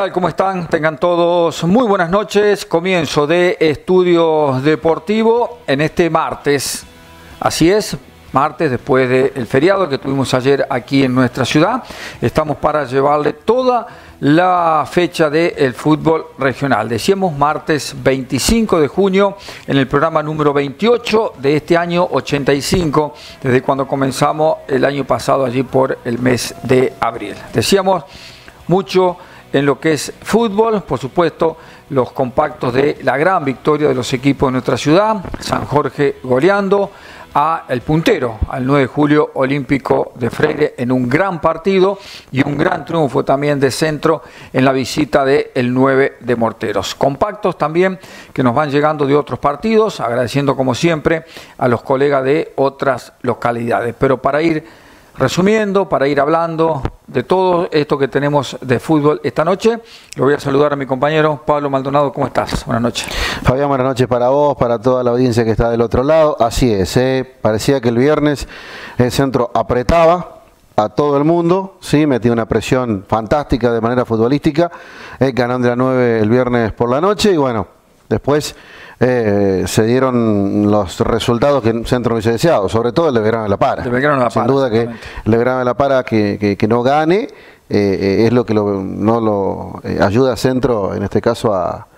tal? ¿Cómo están? Tengan todos muy buenas noches. Comienzo de Estudios Deportivos en este martes. Así es, martes después del feriado que tuvimos ayer aquí en nuestra ciudad. Estamos para llevarle toda la fecha del fútbol regional. Decíamos martes 25 de junio en el programa número 28 de este año 85, desde cuando comenzamos el año pasado allí por el mes de abril. Decíamos mucho en lo que es fútbol, por supuesto, los compactos de la gran victoria de los equipos de nuestra ciudad, San Jorge goleando a el puntero, al 9 de julio Olímpico de Freire en un gran partido y un gran triunfo también de Centro en la visita del 9 de Morteros. Compactos también que nos van llegando de otros partidos, agradeciendo como siempre a los colegas de otras localidades. Pero para ir resumiendo, para ir hablando de todo esto que tenemos de fútbol esta noche, lo voy a saludar a mi compañero Pablo Maldonado. ¿Cómo estás? Buenas noches. Fabián, buenas noches para vos, para toda la audiencia que está del otro lado. Así es, parecía que el viernes el Centro apretaba a todo el mundo, ¿sí? Metía una presión fantástica de manera futbolística, ganando la 9 el viernes por la noche y bueno, después se dieron los resultados que el Centro hubiese deseado, sobre todo el de Belgrano de la Para. Sin duda que el de Belgrano de la Para que no gane es lo que no lo ayuda a Centro, en este caso,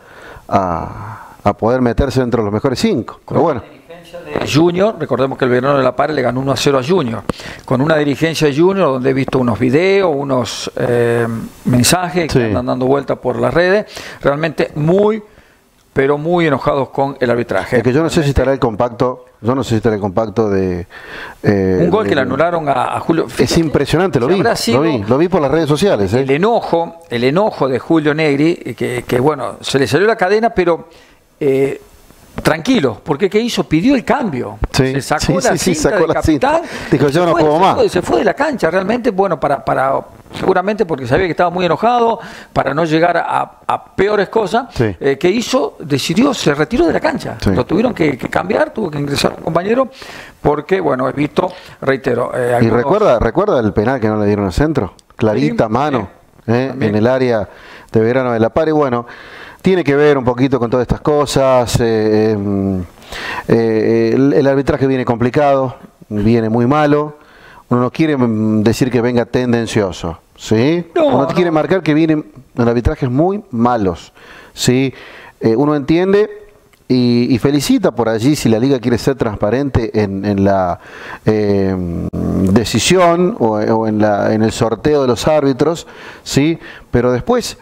a poder meterse dentro de los mejores 5. Pero bueno. De Junior, recordemos que el Belgrano de la Para le ganó 1-0 a Junior, con una dirigencia de Junior donde he visto unos videos, unos mensajes que andan dando vuelta por las redes, realmente pero muy enojados con el arbitraje. Es que yo no sé si estará el compacto, de... un gol que le anularon a Julio. Fíjate, es impresionante, lo vi por las redes sociales. El enojo de Julio Negri, que bueno, se le salió la cadena, pero... tranquilo, porque ¿qué hizo? Pidió el cambio. Sí, se sacó la cinta. Capitán. Dijo, yo no juego más. Se fue de la cancha, realmente, bueno, seguramente porque sabía que estaba muy enojado, para no llegar a peores cosas. Sí. ¿Qué hizo? Se retiró de la cancha. Sí. Lo tuvieron que cambiar, tuvo que ingresar un compañero, porque, bueno, he visto, reitero. ¿Y recuerda el penal que no le dieron al Centro? Clarita, mano, en el área de Belgrano de la Para, y bueno, tiene que ver un poquito con todas estas cosas. El arbitraje viene complicado, viene muy malo. Uno no quiere decir que venga tendencioso, ¿sí? Uno quiere marcar que vienen arbitrajes muy malos, ¿sí? Uno entiende y felicita por allí si la liga quiere ser transparente en la decisión o en el sorteo de los árbitros, ¿sí? Pero después...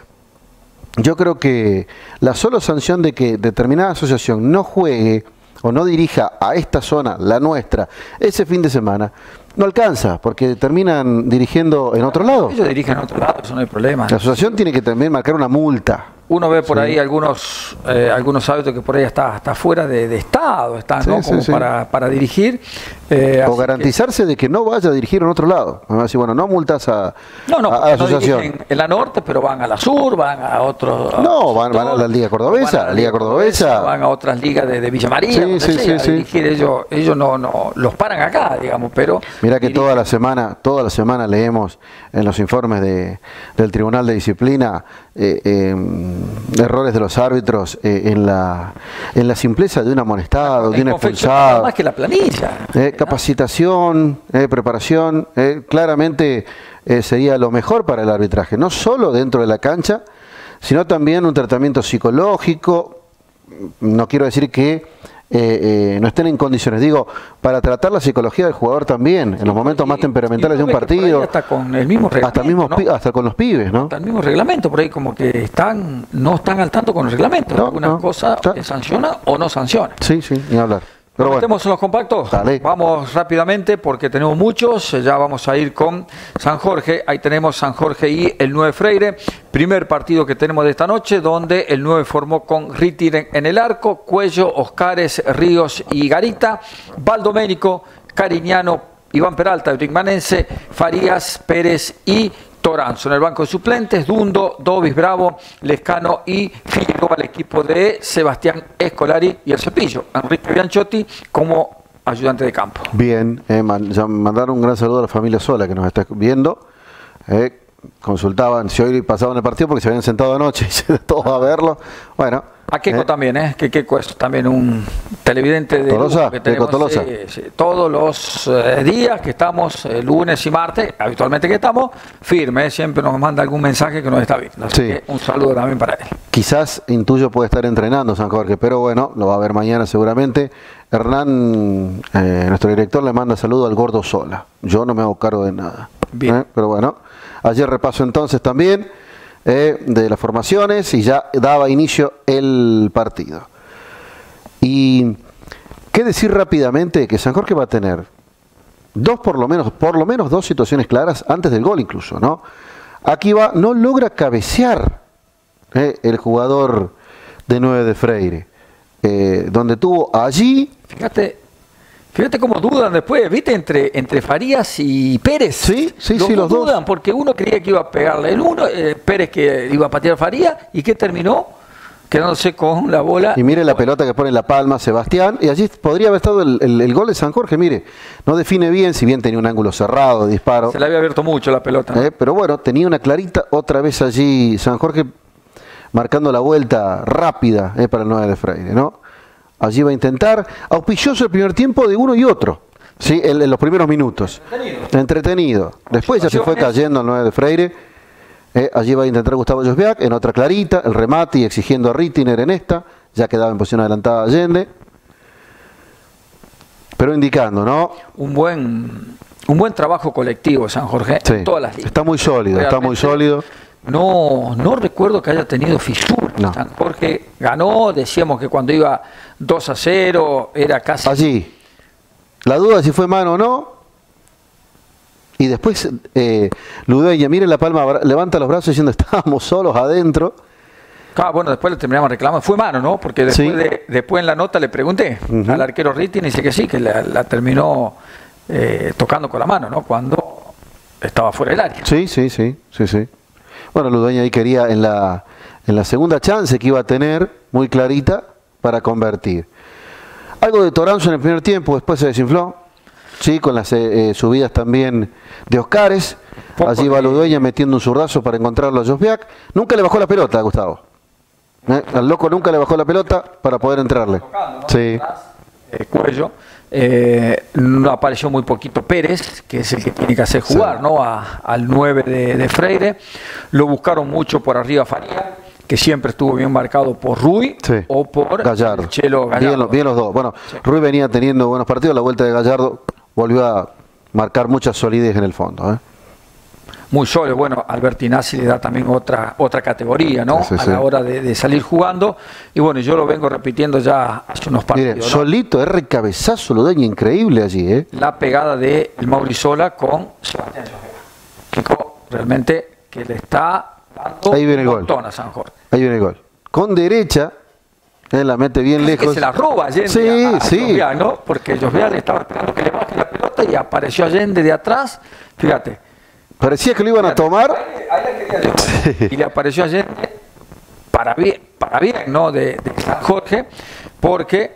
yo creo que la sola sanción de que determinada asociación no juegue o no dirija a esta zona, la nuestra, ese fin de semana, no alcanza, porque terminan dirigiendo en otro lado. Ellos dirigen en otro lado, eso no hay problema. La asociación tiene que también marcar una multa. Uno ve por ahí algunos árbitros que por ahí está fuera de estado, ¿no? Para dirigir. O garantizarse de que no vaya a dirigir en otro lado. Así, bueno, no multas a la asociación. No en la norte, pero van a la sur, van a otros. No, van a la Liga Cordobesa. Van a otras ligas de Villa María. Dirigir, ellos no los paran acá, digamos, pero. Mirá que toda la semana leemos en los informes del Tribunal de Disciplina errores de los árbitros en la simpleza de un amonestado, de un expulsado. Más que la planilla. Capacitación, preparación, claramente sería lo mejor para el arbitraje, no solo dentro de la cancha, sino también un tratamiento psicológico. No quiero decir que no estén en condiciones, digo, para tratar la psicología del jugador también, en los momentos más temperamentales de un partido. Hasta con el mismo reglamento, hasta con los pibes, ¿no? Hasta el mismo reglamento, por ahí como que no están al tanto con el reglamento. Algunas cosas sanciona o no sanciona. Sí, ni hablar. Pero bueno, metemos en los compactos. Dale. Vamos rápidamente porque tenemos muchos. Ya vamos a ir con San Jorge. Ahí tenemos San Jorge y el 9 Freire. Primer partido que tenemos de esta noche, donde el 9 formó con Rittiren en el arco, Cuello, Oscares, Ríos y Garita, Valdoménico, Cariñano, Iván Peralta, Brigmanense, Farías, Pérez y Toranzo. En el banco de suplentes, Dundo, Dovis, Bravo, Lescano y Figueroa, el equipo de Sebastián Escolari y el Cepillo. Enrique Bianchotti como ayudante de campo. Bien, mandar un gran saludo a la familia Sola que nos está viendo. consultaban si hoy pasaban el partido porque se habían sentado anoche y todos a verlo. Bueno. A Keco también, que Keco es también un televidente de Tolosa, que tenemos Tolosa. todos los días que estamos, lunes y martes, habitualmente que estamos, firme, siempre nos manda algún mensaje que nos está viendo. Así que un saludo también para él. Quizás intuyo puede estar entrenando San Jorge, pero bueno, lo va a ver mañana seguramente. Hernán, nuestro director, le manda saludo al Gordo Sola. Yo no me hago cargo de nada. Bien. Pero bueno, ayer repaso entonces también de las formaciones y ya daba inicio el partido. Y qué decir rápidamente que San Jorge va a tener por lo menos dos situaciones claras antes del gol incluso, ¿no? Aquí va, no logra cabecear el jugador de 9 de Freire, donde tuvo allí. Fíjate cómo dudan después, ¿viste? Entre Farías y Pérez. Sí, los dos dudan porque uno creía que iba a pegarle el uno, Pérez que iba a patear a Farías, y que terminó quedándose con la bola. Y mire la pelota que pone en la palma Sebastián, y allí podría haber estado el gol de San Jorge, mire, no define bien, si bien tenía un ángulo cerrado de disparo. Se le había abierto mucho la pelota, ¿no? Pero bueno, tenía una clarita, otra vez allí San Jorge marcando la vuelta rápida para el 9 de Freire, ¿no? Allí va a intentar, auspicioso el primer tiempo de uno y otro, ¿sí? En los primeros minutos. Entretenido. Después ya se fue cayendo el 9 de Freire. Allí va a intentar Gustavo Josviak en otra clarita, el remate y exigiendo a Rittiner en esta. Ya quedaba en posición adelantada Allende. Pero indicando, ¿no? Un buen trabajo colectivo, San Jorge, sí, en todas las líneas. Está muy sólido, realmente, está muy sólido. No recuerdo que haya tenido fisuras. No. San Jorge ganó, decíamos que cuando iba 2-0 era casi... Allí, la duda de si fue mano o no. Y después Ludueña, mire la palma, levanta los brazos diciendo estábamos solos adentro. Bueno, después le terminamos reclamando. Fue mano, ¿no? Porque después en la nota le pregunté al arquero Rittiner y dice que sí, que la terminó tocando con la mano, ¿no? Cuando estaba fuera del área. Sí. Bueno, Ludueña ahí quería en la segunda chance que iba a tener, muy clarita, para convertir. Algo de Toranzo en el primer tiempo, después se desinfló. Sí, con las subidas también de Oscares. Allí va Ludueña metiendo un zurdazo para encontrarlo a Josviak. Nunca le bajó la pelota, Gustavo. Al loco nunca le bajó la pelota para poder entrarle. Tocando, ¿no? Sí. Cuello. No apareció muy poquito Pérez, que es el que tiene que hacer jugar, ¿no? Al 9 de Freire. Lo buscaron mucho por arriba Faría, que siempre estuvo bien marcado por Rui o por Gallardo. Chelo Gallardo. Bien los dos. Bueno, Rui venía teniendo buenos partidos, la vuelta de Gallardo volvió a marcar mucha solidez en el fondo. Muy sólido. Bueno, Albertinazzi le da también otra categoría, ¿no? A la hora de salir jugando. Y bueno, yo lo vengo repitiendo ya hace unos partidos. Mire, ¿no? Solito, cabezazo, Ludueña, increíble allí, La pegada de Maurisola con Sebastián Josviak. Chico, realmente que le está dando ahí viene el un gol. a San Jorge. Ahí viene el gol. Con derecha, la mete bien lejos. Que se la roba Allende a Josviak, ¿no? Porque Josviak le estaba esperando que le baje la pelota y apareció Allende de atrás. Fíjate. Parecía que lo iban a tomar. Ahí la quería llevar. Y le apareció Allende para bien, ¿no? De San Jorge, porque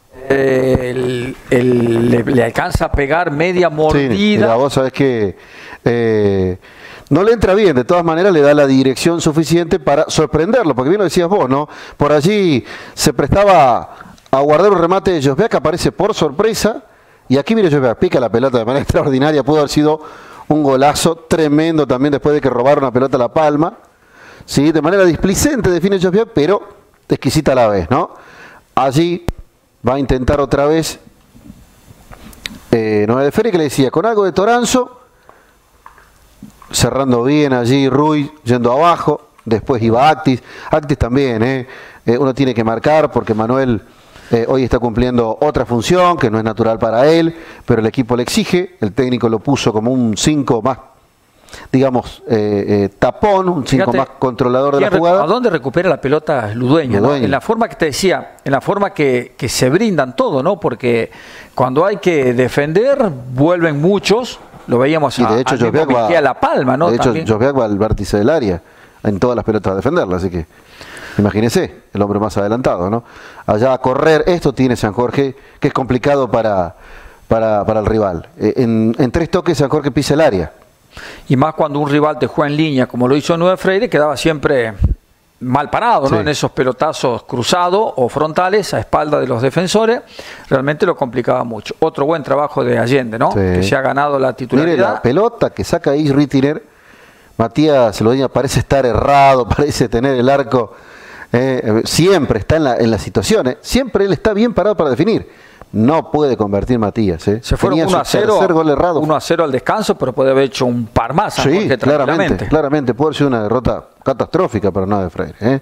le alcanza a pegar media mordida. Sí, mira, vos sabés que no le entra bien, de todas maneras le da la dirección suficiente para sorprenderlo, porque bien lo decías vos, ¿no? Por allí se prestaba a guardar un remate de Josviak que aparece por sorpresa, y aquí mire Josviak, pica la pelota de manera extraordinaria, pudo haber sido un golazo tremendo también después de que robaron la pelota a la palma, ¿sí? De manera displicente define Josviak, pero exquisita a la vez, ¿no? Allí va a intentar otra vez 9 de Freire, que le decía, con algo de Toranzo, cerrando bien allí Rui, yendo abajo, después iba Actis también, uno tiene que marcar porque Manuel hoy está cumpliendo otra función que no es natural para él, pero el equipo le exige, el técnico lo puso como un 5 más, digamos, tapón, un 5 más controlador de la jugada. ¿A dónde recupera la pelota Ludueña? ¿No? En la forma que te decía, en la forma que se brindan todo, ¿no? Porque cuando hay que defender, vuelven muchos, lo veíamos y de hecho a La Palma, ¿no? De hecho, Josviak va al vértice del área en todas las pelotas a defenderla, así que imagínese, el hombre más adelantado, ¿no? Allá a correr, esto tiene San Jorge, que es complicado para el rival. En 3 toques San Jorge pisa el área. Y más cuando un rival te juega en línea, como lo hizo Nueve Freire, quedaba siempre mal parado, ¿no? Sí. En esos pelotazos cruzados o frontales a espalda de los defensores, realmente lo complicaba mucho. Otro buen trabajo de Allende, ¿no? Sí. Que se ha ganado la titularidad. Mire la pelota que saca ahí Rittiner. Matías Lodeña parece estar errado, parece tener el arco. Siempre está en la situación. Siempre él está bien parado para definir. No puede convertir Matías. Se fueron Tenía 1 a su 0, tercer gol errado. 1 a 0 al descanso, pero puede haber hecho un par más. Sí, Jorge, claramente. Puede haber sido una derrota catastrófica para Nueve Freire.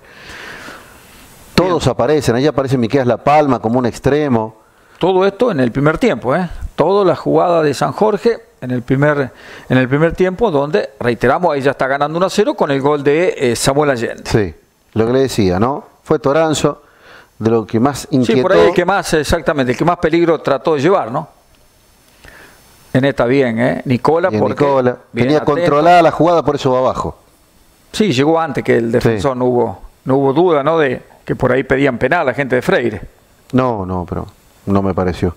Todos aparecen. Ahí aparece Miqueas La Palma como un extremo. Todo esto en el primer tiempo, toda la jugada de San Jorge en el primer tiempo, donde, reiteramos, ahí ya está ganando 1 a 0 con el gol de Samuel Allende. Sí, lo que le decía, ¿no? Fue Toranzo, de lo que más inquietó. Sí, por ahí el que más, exactamente, el que más peligro trató de llevar, ¿no? En esta bien, Nicola, Bien, porque Nicola. bien Tenía atento. controlada la jugada, por eso va abajo. Sí, llegó antes que el defensor, Sí. no hubo duda, ¿no? De que por ahí pedían penal la gente de Freire. No, pero no me pareció.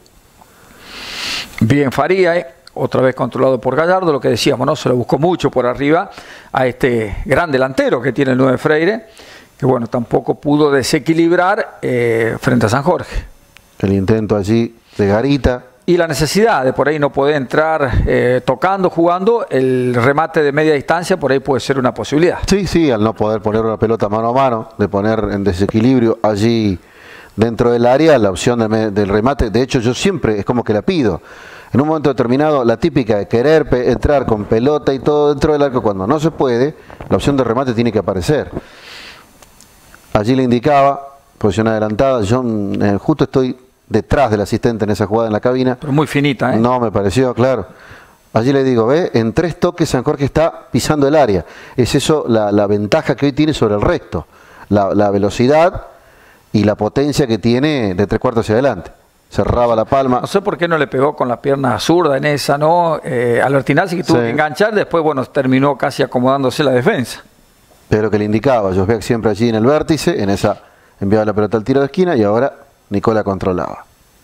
Bien Faría, otra vez controlado por Gallardo, lo que decíamos, ¿no? Se lo buscó mucho por arriba a este gran delantero que tiene el 9 Freire, que bueno, tampoco pudo desequilibrar frente a San Jorge. El intento allí de Garita. Y la necesidad de por ahí no poder entrar tocando, jugando, el remate de media distancia por ahí puede ser una posibilidad. Sí, al no poder poner una pelota mano a mano, de poner en desequilibrio allí dentro del área, la opción del remate, de hecho yo siempre es como que la pido. En un momento determinado, la típica de querer entrar con pelota y todo dentro del arco, cuando no se puede, la opción de remate tiene que aparecer. Allí le indicaba, posición adelantada, yo justo estoy detrás del asistente en esa jugada en la cabina. Pero muy finita, No, me pareció, claro. Allí le digo, en 3 toques San Jorge está pisando el área. Es eso la ventaja que hoy tiene sobre el resto. La velocidad y la potencia que tiene de 3/4 hacia adelante. Cerraba La Palma. No sé por qué no le pegó con la pierna zurda en esa, ¿no? Alertinazzi que tuvo que enganchar, después, bueno, terminó casi acomodándose la defensa. Pero que le indicaba, Josbeck siempre allí en el vértice, en esa enviaba la pelota al tiro de esquina y ahora Nicola controlaba.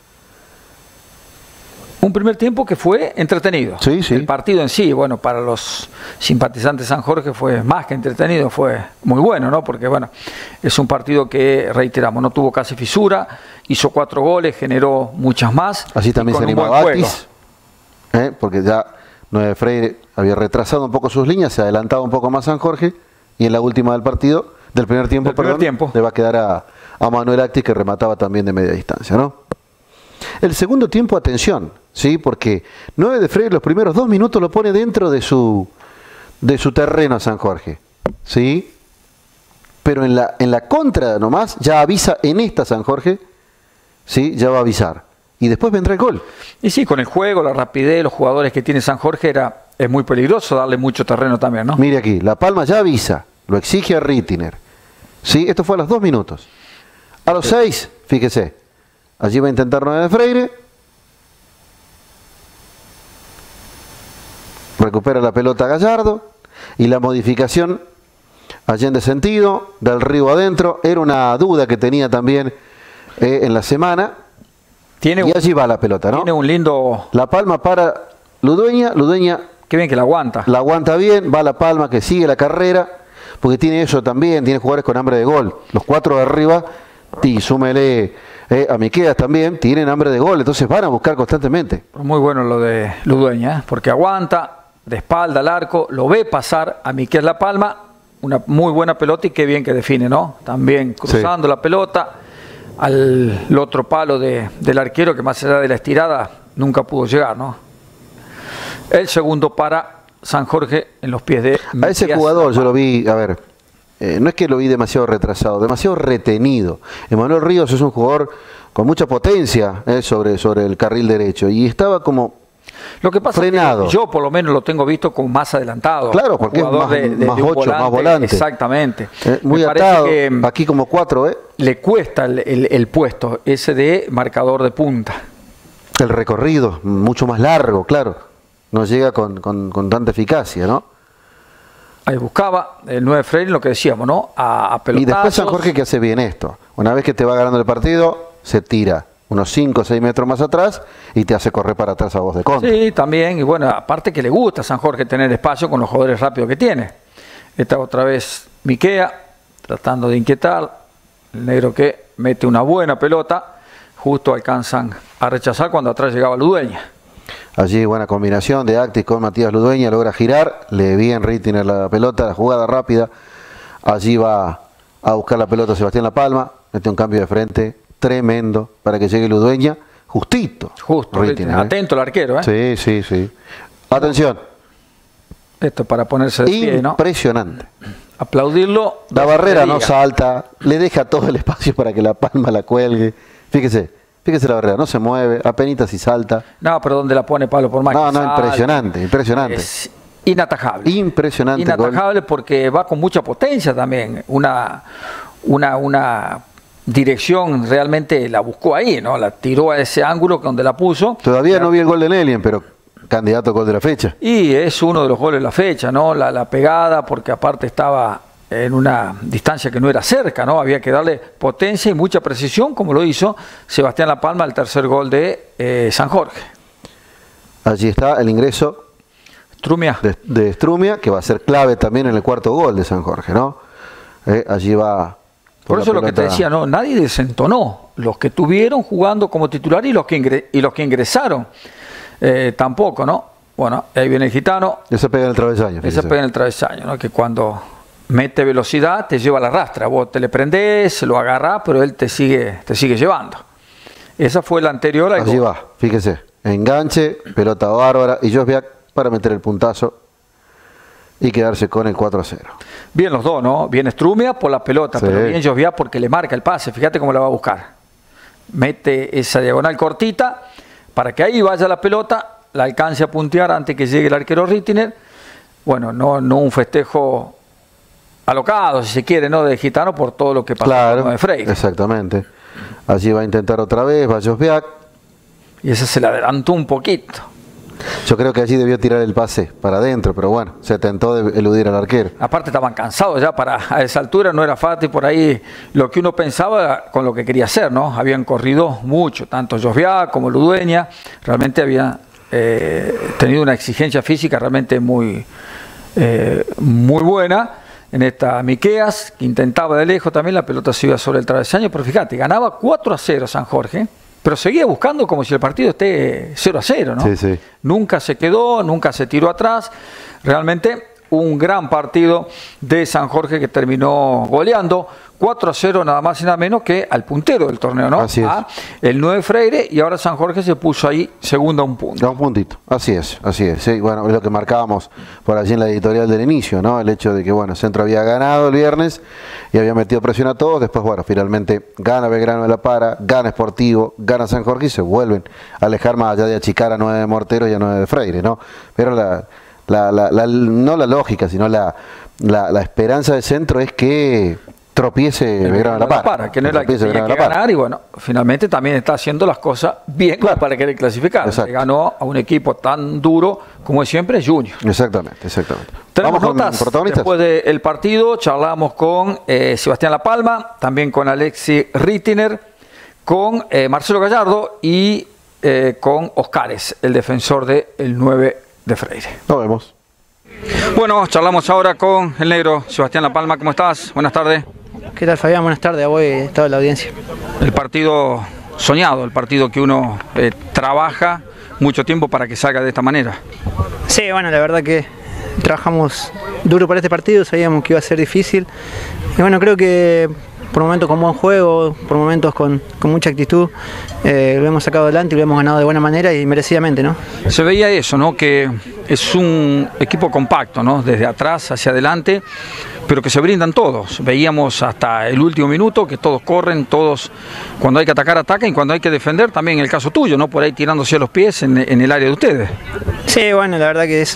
Un primer tiempo que fue entretenido. Sí. El partido en sí, bueno, para los simpatizantes de San Jorge fue más que entretenido, fue muy bueno, ¿no? Porque, bueno, es un partido que, reiteramos, no tuvo casi fisura, hizo 4 goles, generó muchas más. Así también se animaba Batis, porque ya Nueve Freire había retrasado un poco sus líneas, se adelantaba un poco más San Jorge y en la última del partido, del primer tiempo, le va a quedar a Manuel Actis, que remataba también de media distancia, ¿no? El segundo tiempo, atención, ¿sí? Porque Nueve de Freire los primeros 2 minutos lo pone dentro de su terreno a San Jorge, ¿sí? Pero en la contra nomás ya avisa en esta San Jorge, ¿sí? Ya va a avisar. Y después vendrá el gol. Y sí, con el juego, la rapidez, los jugadores que tiene San Jorge, es muy peligroso darle mucho terreno también, ¿no? Mire aquí, La Palma ya avisa, lo exige a Rittiner, ¿sí? Esto fue a los 2 minutos. A los 6, fíjese, allí va a intentar Nueve de Freire. Recupera la pelota Gallardo. Y la modificación Allende sentido, del Río adentro. Era una duda que tenía también en la semana. Y allí va la pelota, ¿no? Tiene un lindo... La Palma para Ludueña. Ludueña... Qué bien que la aguanta. La aguanta bien, va La Palma que sigue la carrera. Porque tiene eso también, tiene jugadores con hambre de gol. Los 4 de arriba, y súmele a Miqueas también, tienen hambre de gol, entonces van a buscar constantemente. Muy bueno lo de Ludueña, porque aguanta, de espalda al arco, lo ve pasar a Miqueas La Palma, una muy buena pelota y qué bien que define, ¿no? También cruzando la pelota al otro palo del arquero, que más allá de la estirada nunca pudo llegar, ¿no? El segundo para San Jorge en los pies de Miqueas. A ese jugador yo lo vi, a ver, no es que lo vi demasiado retrasado, demasiado retenido. Emanuel Ríos es un jugador con mucha potencia sobre el carril derecho y estaba como lo que pasa frenado. Es que yo por lo menos lo tengo visto como más adelantado. Claro, porque es más 8, más volante. Exactamente. Muy atado, que aquí como 4, le cuesta el puesto ese de marcador de punta. El recorrido, mucho más largo, claro. No llega con tanta eficacia, ¿no? Ahí buscaba el 9 Freire, lo que decíamos, ¿no? A pelotazos. Y después San Jorge que hace bien esto. Una vez que te va ganando el partido, se tira unos 5 o 6 metros más atrás y te hace correr para atrás a vos de contra. Sí, también, y bueno, aparte que le gusta a San Jorge tener espacio con los jugadores rápidos que tiene. Esta otra vez Miquea, tratando de inquietar, el negro que mete una buena pelota, justo alcanzan a rechazar cuando atrás llegaba Ludueña. Allí buena combinación de Actis con Matías Ludueña, logra girar, le bien Rittiner la pelota, la jugada rápida, allí va a buscar la pelota Sebastián La Palma, mete un cambio de frente tremendo para que llegue Ludueña, justito. Justo, Rittiner, atento el arquero, ¿eh? Sí. Atención. Esto es para ponerse de pie, ¿no? Impresionante. Aplaudirlo. La barrera no salta, le deja todo el espacio para que La Palma la cuelgue. Fíjese la barrera, no se mueve, apenas si salta. No, pero donde la pone Pablo por más. No, impresionante. Es inatajable. Impresionante. Inatajable porque va con mucha potencia también. Una dirección realmente la buscó ahí, ¿no? La tiró a ese ángulo donde la puso. Todavía no vi el gol de Nelien, pero candidato a gol de la fecha. Y es uno de los goles de la fecha, ¿no? La pegada, porque aparte estaba en una distancia que no era cerca, ¿no? Había que darle potencia y mucha precisión, como lo hizo Sebastián La Palma, el tercer gol de San Jorge. Allí está el ingreso Strumia. de Strumia, que va a ser clave también en el cuarto gol de San Jorge, ¿no? Allí va. Por eso lo que te decía, ¿no? Nadie desentonó. Los que tuvieron jugando como titular y los que ingresaron tampoco, ¿no? Bueno, ahí viene el gitano. Ese pega en el travesaño. Ese pega en el travesaño, ¿no? Que cuando mete velocidad te lleva a la rastra. Vos te le prendés, lo agarrás, pero él te sigue llevando. Esa fue la anterior al Allí gol. va, fíjese. Enganche, pelota bárbara y Josviak para meter el puntazo y quedarse con el 4-0. Bien los dos, ¿no? Bien Strumia por la pelota, sí, pero bien Josviak porque le marca el pase. Fíjate cómo la va a buscar. Mete esa diagonal cortita para que ahí vaya la pelota, la alcance a puntear antes que llegue el arquero Rittiner. Bueno, no un festejo alocado, si se quiere, ¿no? De gitano por todo lo que pasó con de Freire. Exactamente. Allí va a intentar otra vez, va Josviak. Y ese se le adelantó un poquito. Yo creo que allí debió tirar el pase para adentro, pero bueno, se tentó de eludir al arquero. Aparte estaban cansados ya, a esa altura no era fácil por ahí lo que uno pensaba con lo que quería hacer, ¿no? Habían corrido mucho, tanto Josviak como Ludueña, realmente habían tenido una exigencia física realmente muy buena. En esta Miqueas, que intentaba de lejos también, la pelota se iba sobre el travesaño, pero fíjate, ganaba 4-0 San Jorge, pero seguía buscando como si el partido esté 0-0, ¿no? Sí. Nunca se quedó, nunca se tiró atrás. Realmente un gran partido de San Jorge que terminó goleando 4-0 nada más y nada menos que al puntero del torneo, ¿no? Así es. El 9 Freire, y ahora San Jorge se puso ahí segundo a un punto. A un puntito, así es. Sí, bueno, es lo que marcábamos por allí en la editorial del inicio, ¿no? El hecho de que, bueno, Centro había ganado el viernes y había metido presión a todos, después, bueno, finalmente gana Belgrano de la Para, gana Sportivo, gana San Jorge y se vuelven a alejar más allá de achicar a 9 de Morteros y a 9 de Freire, ¿no? Pero no la lógica, sino la esperanza de Centro es que tropiece Belgrano de la Para. Que no era que tenía que ganar y bueno, finalmente también está haciendo las cosas bien para querer clasificar. Le ganó a un equipo tan duro como es siempre Junior. Exactamente. Tenemos notas después del partido, charlamos con Sebastián La Palma, también con Alexis Rittiner, con Marcelo Gallardo y con Oscares, el defensor del 9 de Freire. Nos vemos. Bueno, charlamos ahora con el negro Sebastián La Palma. ¿Cómo estás? Buenas tardes. ¿Qué tal, Fabián? Buenas tardes a vos y a toda la audiencia. El partido soñado, el partido que uno trabaja mucho tiempo para que salga de esta manera. Sí, bueno, la verdad que trabajamos duro para este partido, sabíamos que iba a ser difícil. Y bueno, creo que por momentos con buen juego, por momentos con mucha actitud, lo hemos sacado adelante y lo hemos ganado de buena manera y merecidamente, ¿no? Se veía eso, ¿no? Que es un equipo compacto, ¿no? Desde atrás hacia adelante, pero que se brindan todos. Veíamos hasta el último minuto que todos corren, todos cuando hay que atacar, atacan, y cuando hay que defender, también en el caso tuyo, ¿no? Por ahí tirándose a los pies en el área de ustedes. Sí, bueno, la verdad que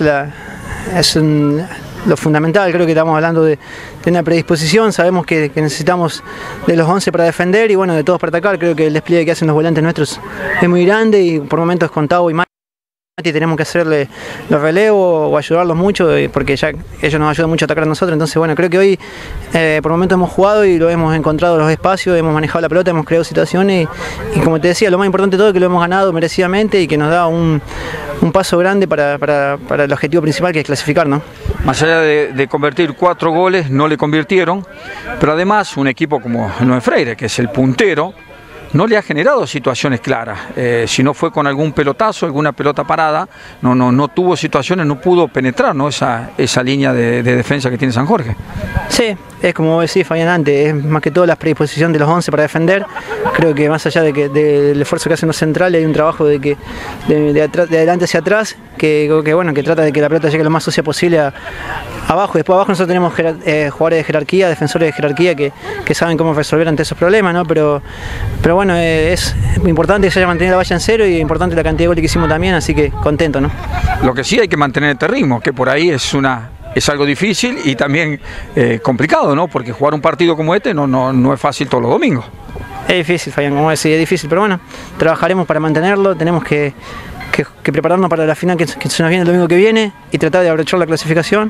lo fundamental. Creo que estamos hablando de una predisposición, sabemos que necesitamos de los 11 para defender y bueno, de todos para atacar. Creo que el despliegue que hacen los volantes nuestros es muy grande y por momentos con Tavo y Mike Tenemos que hacerle los relevos o ayudarlos mucho, porque ya ellos nos ayudan mucho a atacar a nosotros. Entonces, bueno, creo que hoy por momentos hemos jugado y lo hemos encontrado los espacios, hemos manejado la pelota, hemos creado situaciones y como te decía, lo más importante de todo es que lo hemos ganado merecidamente y que nos da un paso grande para el objetivo principal, que es clasificar, ¿no? Más allá de convertir 4 goles, no le convirtieron, pero además un equipo como el 9 Freire, que es el puntero, no le ha generado situaciones claras. Si no fue con algún pelotazo, alguna pelota parada, no tuvo situaciones, no pudo penetrar, ¿no? esa línea de defensa que tiene San Jorge. Sí, es como decís, Fabián, antes, es más que todo la predisposición de los 11 para defender. Creo que más allá del esfuerzo que hacen los centrales, hay un trabajo de adelante hacia atrás, que trata de que la pelota llegue lo más sucia posible abajo. Después abajo nosotros tenemos jugadores de jerarquía, defensores de jerarquía que saben cómo resolver ante esos problemas, ¿no? Pero bueno, es importante que se haya mantenido la valla en cero y importante la cantidad de goles que hicimos también, así que contento, ¿no? Lo que sí hay que mantener este ritmo, que por ahí es algo difícil y también complicado, ¿no? Porque jugar un partido como este no es fácil todos los domingos. Es difícil, Fabián, como decís, es difícil, pero bueno, trabajaremos para mantenerlo, tenemos que prepararnos para la final que se nos viene el domingo que viene y tratar de aprovechar la clasificación.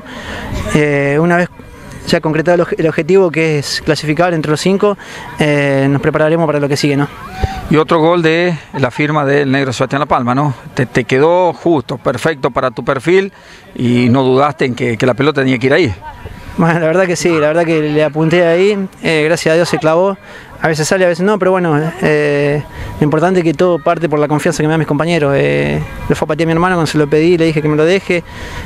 Una vez ya concretado el objetivo, que es clasificar entre los 5, nos prepararemos para lo que sigue, ¿no? Y otro gol de la firma del negro Sebastián La Palma, ¿no? Te quedó justo, perfecto para tu perfil y no dudaste en que la pelota tenía que ir ahí. Bueno, la verdad que sí, la verdad que le apunté ahí, gracias a Dios se clavó. A veces sale, a veces no, pero bueno, lo importante es que todo parte por la confianza que me dan mis compañeros. Lo fue a patear a mi hermano cuando se lo pedí, le dije que me lo deje.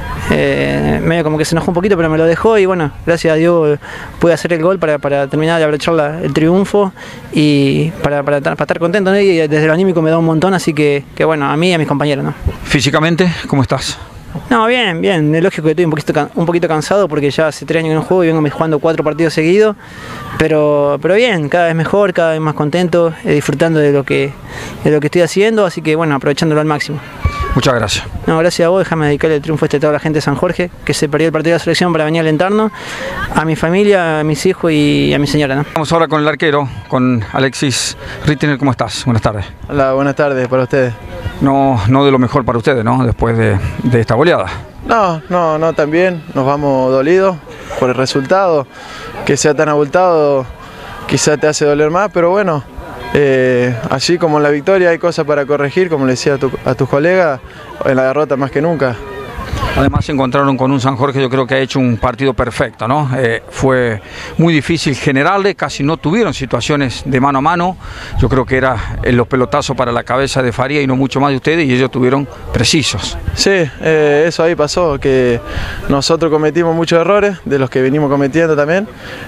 Medio como que se enojó un poquito, pero me lo dejó y bueno, gracias a Dios pude hacer el gol para terminar de aprovechar el triunfo y para estar contento, ¿no? Y desde lo anímico me da un montón, así que bueno, a mí y a mis compañeros, ¿no? Físicamente, ¿cómo estás? No, bien, es lógico que estoy un poquito cansado porque ya hace 3 años que no juego y vengo jugando 4 partidos seguidos, pero bien, cada vez mejor, cada vez más contento, disfrutando de lo que estoy haciendo, así que bueno, aprovechándolo al máximo. Muchas gracias. No, gracias a vos, déjame dedicarle el triunfo a toda la gente de San Jorge, que se perdió el partido de la selección para venir a alentarnos, a mi familia, a mis hijos y a mi señora, ¿no? Vamos ahora con el arquero, con Alexis Rittner. ¿Cómo estás? Buenas tardes. Hola, buenas tardes para ustedes. No de lo mejor para ustedes, ¿no? Después de esta goleada. No, también nos vamos dolidos por el resultado. Que sea tan abultado quizá te hace doler más, pero bueno, así como en la victoria hay cosas para corregir, como le decía a tus colegas, en la derrota más que nunca. Además se encontraron con un San Jorge, yo creo que ha hecho un partido perfecto, ¿no? Fue muy difícil generarle, casi no tuvieron situaciones de mano a mano. Yo creo que era los pelotazos para la cabeza de Faría y no mucho más de ustedes, y ellos tuvieron precisos. Sí, eso ahí pasó, que nosotros cometimos muchos errores, de los que venimos cometiendo también,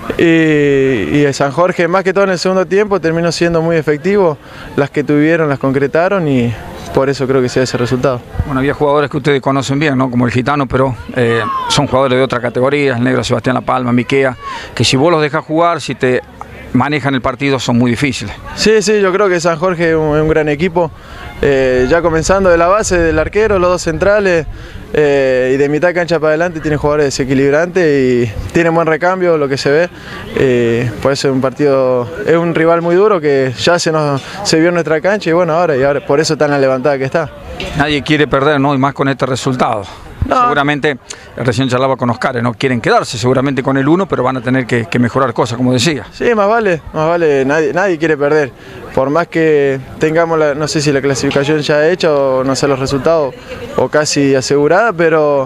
y el San Jorge, más que todo en el segundo tiempo, terminó siendo muy efectivo. Las que tuvieron las concretaron y por eso creo que se da ese resultado. Bueno, había jugadores que ustedes conocen bien, ¿no? Como el Gitano, pero son jugadores de otra categoría, el negro Sebastián La Palma, Miquea, que si vos los dejas jugar, si te manejan el partido, son muy difíciles. Sí, yo creo que San Jorge es un gran equipo, ya comenzando de la base del arquero, los 2 centrales, y de mitad cancha para adelante tiene jugadores desequilibrantes y tiene buen recambio, lo que se ve. Por eso es un partido, es un rival muy duro que ya se vio en nuestra cancha y bueno, ahora por eso está en la levantada que está. Nadie quiere perder, ¿no? Y más con este resultado. No. Seguramente, recién charlaba con Oscar, no quieren quedarse seguramente con el 1, pero van a tener que mejorar cosas, como decía. Sí, más vale, nadie quiere perder. Por más que tengamos, no sé si la clasificación ya hecha o no sé los resultados, o casi asegurada, pero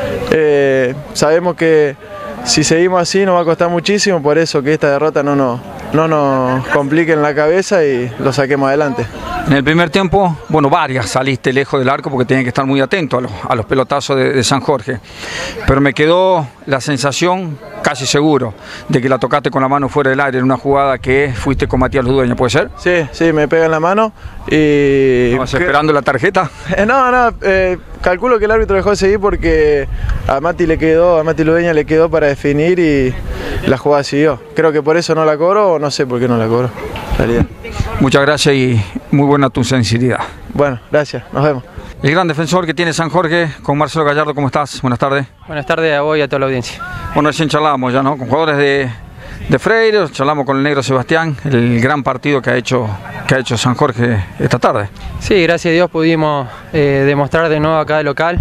sabemos que si seguimos así nos va a costar muchísimo, por eso que esta derrota no nos complique en la cabeza y lo saquemos adelante. En el primer tiempo, bueno, varias saliste lejos del arco porque tenían que estar muy atentos a los pelotazos de San Jorge. Pero me quedó la sensación, casi seguro, de que la tocaste con la mano fuera del aire en una jugada que fuiste con Matías Ludueña, ¿puede ser? Sí, me pega en la mano y... ¿Estabas esperando la tarjeta? Calculo que el árbitro dejó de seguir porque a Mati Ludueña le quedó para definir y la jugada siguió. Creo que por eso no la cobró o no sé por qué no la cobró. Muchas gracias y muy buena tu sensibilidad. Bueno, gracias, nos vemos. El gran defensor que tiene San Jorge, con Marcelo Gallardo, ¿cómo estás? Buenas tardes. Buenas tardes a vos y a toda la audiencia. Bueno, recién charlábamos ya, ¿no? Con jugadores de Freire, charlamos con el negro Sebastián, el gran partido que ha hecho San Jorge esta tarde. Sí, gracias a Dios pudimos demostrar de nuevo acá de local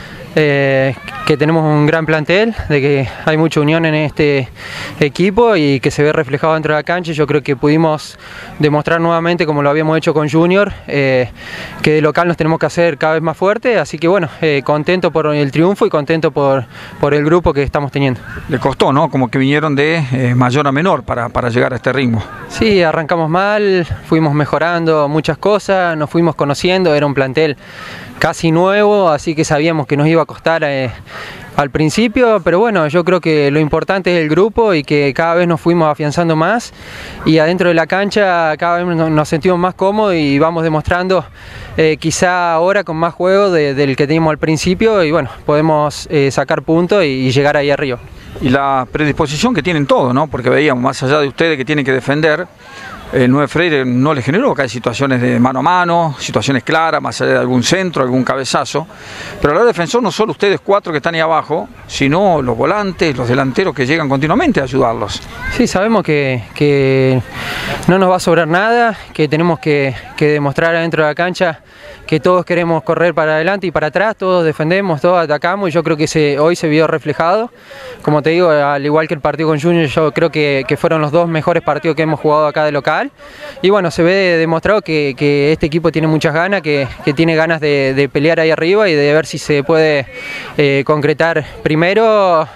que tenemos un gran plantel, de que hay mucha unión en este equipo y que se ve reflejado dentro de la cancha. Yo creo que pudimos demostrar nuevamente, como lo habíamos hecho con Junior, que de local nos tenemos que hacer cada vez más fuerte, así que bueno, contento por el triunfo y contento por el grupo que estamos teniendo. Le costó, ¿no? Como que vinieron de mayor a menor para llegar a este ritmo. Sí, arrancamos mal, fuimos mejorando muchas cosas, nos fuimos conociendo, era un plantel casi nuevo, así que sabíamos que nos iba a costar al principio, pero bueno, yo creo que lo importante es el grupo y que cada vez nos fuimos afianzando más y adentro de la cancha cada vez nos sentimos más cómodos y vamos demostrando quizá ahora con más juego del que teníamos al principio y bueno, podemos sacar puntos y llegar ahí arriba. Y la predisposición que tienen todos, ¿no? Porque veíamos, más allá de ustedes que tienen que defender, el 9 Freire no le generó acá situaciones de mano a mano, situaciones claras, más allá de algún centro, algún cabezazo. Pero la defensor no solo ustedes 4 que están ahí abajo, sino los volantes, los delanteros que llegan continuamente a ayudarlos. Sí, sabemos que no nos va a sobrar nada, que tenemos que demostrar adentro de la cancha que todos queremos correr para adelante y para atrás, todos defendemos, todos atacamos y yo creo que hoy se vio reflejado. Como te digo, al igual que el partido con Junior, yo creo que fueron los 2 mejores partidos que hemos jugado acá de local. Y bueno, se ve demostrado que este equipo tiene muchas ganas, que tiene ganas de pelear ahí arriba y de ver si se puede concretar primero,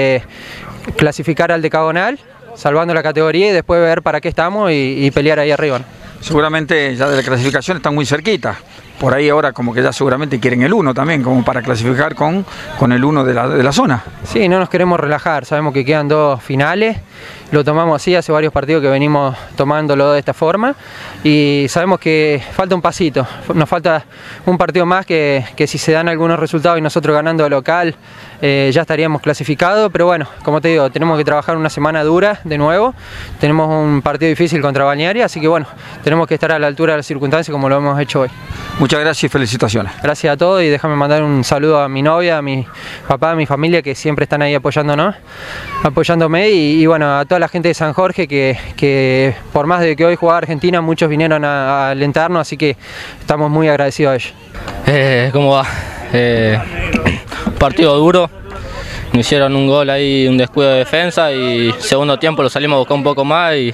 clasificar al decagonal, salvando la categoría y después ver para qué estamos y pelear ahí arriba, ¿no? Seguramente ya de la clasificación están muy cerquita. Por ahí ahora como que ya seguramente quieren el 1 también, como para clasificar con el 1 de la zona. Sí, no nos queremos relajar, sabemos que quedan 2 finales, lo tomamos así, hace varios partidos que venimos tomándolo de esta forma y sabemos que falta un pasito, nos falta un partido más que si se dan algunos resultados y nosotros ganando de local ya estaríamos clasificados, pero bueno, como te digo, tenemos que trabajar una semana dura de nuevo, tenemos un partido difícil contra Bañari, así que bueno, tenemos que estar a la altura de las circunstancias como lo hemos hecho hoy. Muchas gracias y felicitaciones. Gracias a todos y déjame mandar un saludo a mi novia, a mi papá, a mi familia que siempre están ahí apoyándome y bueno, a toda la gente de San Jorge que por más de que hoy jugaba Argentina, muchos vinieron a alentarnos, así que estamos muy agradecidos a ellos. ¿Cómo va? Partido duro, nos hicieron un gol ahí, un descuido de defensa y segundo tiempo lo salimos a buscar un poco más y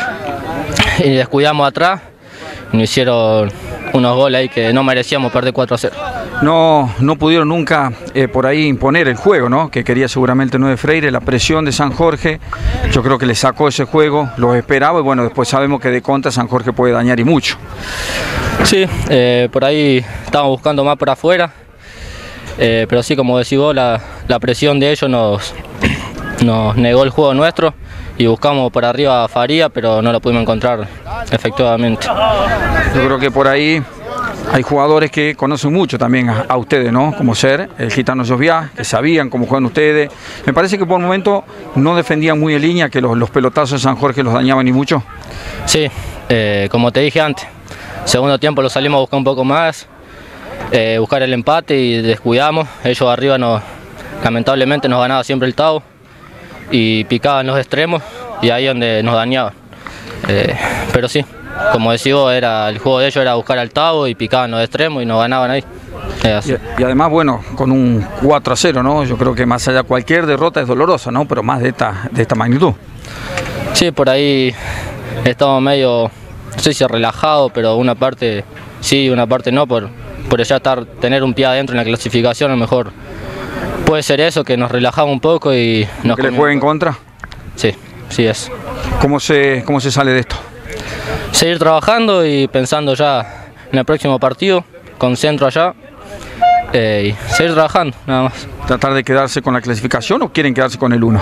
descuidamos atrás, nos hicieron unos goles ahí que no merecíamos perder 4-0. No pudieron nunca por ahí imponer el juego, ¿no? Que quería seguramente 9 Freire, la presión de San Jorge, yo creo que le sacó ese juego, los esperaba y bueno, después sabemos que de contra San Jorge puede dañar y mucho. Sí, por ahí estábamos buscando más por afuera, pero sí, como decís vos, la presión de ellos nos negó el juego nuestro y buscamos por arriba a Faría, pero no lo pudimos encontrar efectivamente. Yo creo que por ahí hay jugadores que conocen mucho también a ustedes, ¿no? Como ser el Gitano Josviá, que sabían cómo juegan ustedes. Me parece que por el momento no defendían muy en línea, que los pelotazos de San Jorge los dañaban y mucho. Sí, como te dije antes, segundo tiempo lo salimos a buscar un poco más, buscar el empate y descuidamos. Ellos arriba lamentablemente nos ganaba siempre el Tau y picaban los extremos y ahí donde nos dañaban. Pero sí, como decís vos, el juego de ellos era buscar al Tau y picaban los extremos y nos ganaban ahí. Y además, bueno, con un 4-0, ¿no? Yo creo que más allá de cualquier derrota es dolorosa, ¿no? Pero más de esta magnitud. Sí, por ahí estamos medio, no sé si relajado, pero una parte sí, una parte no, por ya tener un pie adentro en la clasificación, a lo mejor puede ser eso, que nos relajamos un poco y nos... ¿Que le juegue en contra? Sí, sí es. ¿Cómo se sale de esto? Seguir trabajando y pensando ya en el próximo partido, con centro allá, y seguir trabajando, nada más. ¿Tratar de quedarse con la clasificación o quieren quedarse con el 1?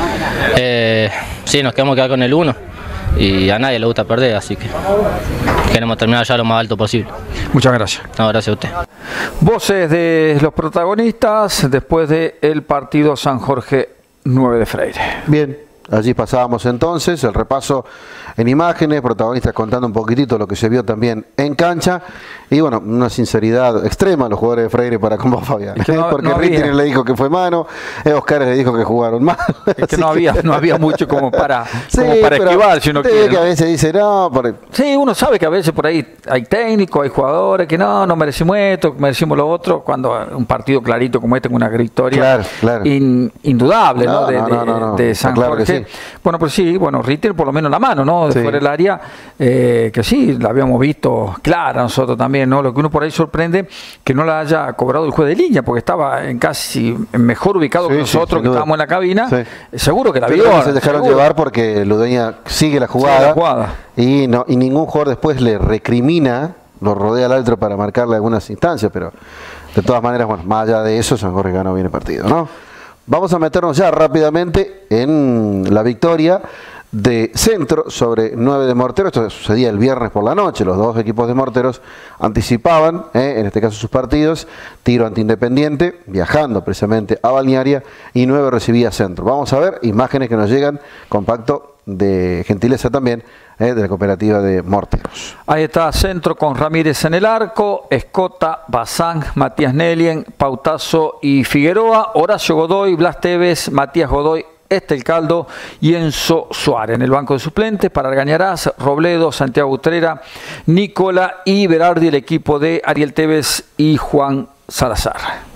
Sí, nos queremos quedar con el 1 y a nadie le gusta perder, así que queremos terminar ya lo más alto posible. Muchas gracias. No, gracias a usted. Voces de los protagonistas después del partido San Jorge 9 de Freire. Bien, allí pasábamos entonces el repaso en imágenes, protagonistas contando un poquitito lo que se vio también en cancha Y bueno, una sinceridad extrema los jugadores de Freire para con vos, Fabián. Es que porque no Ritter le dijo que fue mano, Oscar le dijo que jugaron mal. Es que no había mucho como para pero esquivar, si uno quiere, que ¿no? a veces dice, no, Sí, uno sabe que a veces por ahí hay técnicos, hay jugadores que no merecimos esto, merecimos lo otro, cuando un partido clarito como este, con una victoria Claro. Indudable, ¿no? De San claro Jorge. que sí. Bueno, pues sí, Ritter por lo menos la mano, ¿no? De fuera del área, que sí, la habíamos visto clara nosotros también, ¿no? Lo que uno por ahí sorprende, que no la haya cobrado el juez de línea, porque estaba casi mejor ubicado que nosotros, que estábamos en la cabina, seguro que la vio. Se dejaron llevar porque Ludueña sigue la jugada, y ningún jugador después le recrimina, lo rodea al árbitro para marcarle algunas instancias, pero de todas maneras, bueno, más allá de eso, San Jorge ganó bien el partido, ¿no? Vamos a meternos ya rápidamente en la victoria de Centro sobre 9 de Morteros. Esto sucedía el viernes por la noche. Los dos equipos de Morteros anticipaban, en este caso sus partidos, Tiro ante Independiente, viajando precisamente a Balnearia, y 9 recibía Centro. Vamos a ver imágenes que nos llegan, compacto de gentileza también, de la cooperativa de Morteros. Ahí está Centro con Ramírez en el arco, Escota, Bazán, Matías Nelien, Pautazo y Figueroa, Horacio Godoy, Blas Tevez, Matías Godoy, Estel Caldo y Enzo Suárez. En el banco de suplentes para Argañarás, Robledo, Santiago Utrera, Nicola y Berardi, el equipo de Ariel Tevez y Juan Salazar.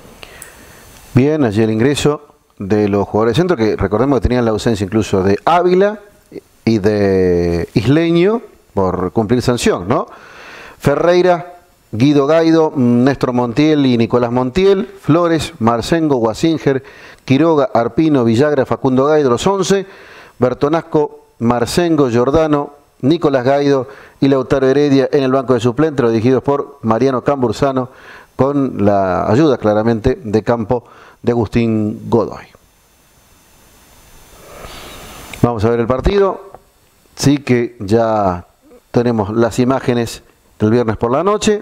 Bien, allí el ingreso de los jugadores de Centro, que recordemos que tenían la ausencia incluso de Ávila y de Isleño por cumplir sanción, ¿no? Ferreira, Guido Gaido, Néstor Montiel y Nicolás Montiel, Flores, Marcengo, Guasinger, Quiroga, Arpino, Villagra, Facundo Gaido, los 11, Bertonasco, Marcengo, Giordano, Nicolás Gaido y Lautaro Heredia en el banco de suplentes, dirigidos por Mariano Cambursano, con la ayuda claramente de campo de Agustín Godoy. Vamos a ver el partido. Sí que ya tenemos las imágenes del viernes por la noche.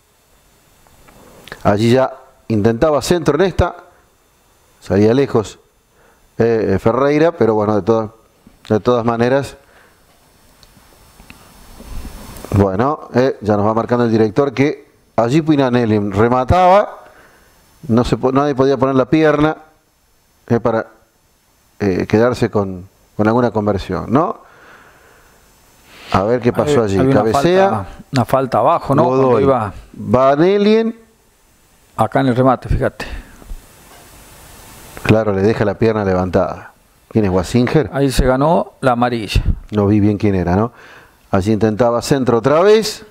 Allí ya intentaba Centro en esta. Salía lejos Ferreira, pero bueno, de todas maneras. Bueno, ya nos va marcando el director que allí Pinanelli remataba. Nadie podía poner la pierna para quedarse con alguna conversión, ¿no? A ver qué pasó allí. Cabecea. Una falta abajo, ¿no? Godoy. Va Nelien. Acá en el remate, fíjate. Claro, le deja la pierna levantada. ¿Quién es Guasinger? Ahí se ganó la amarilla. No vi bien quién era, ¿no? Allí intentaba Centro otra vez.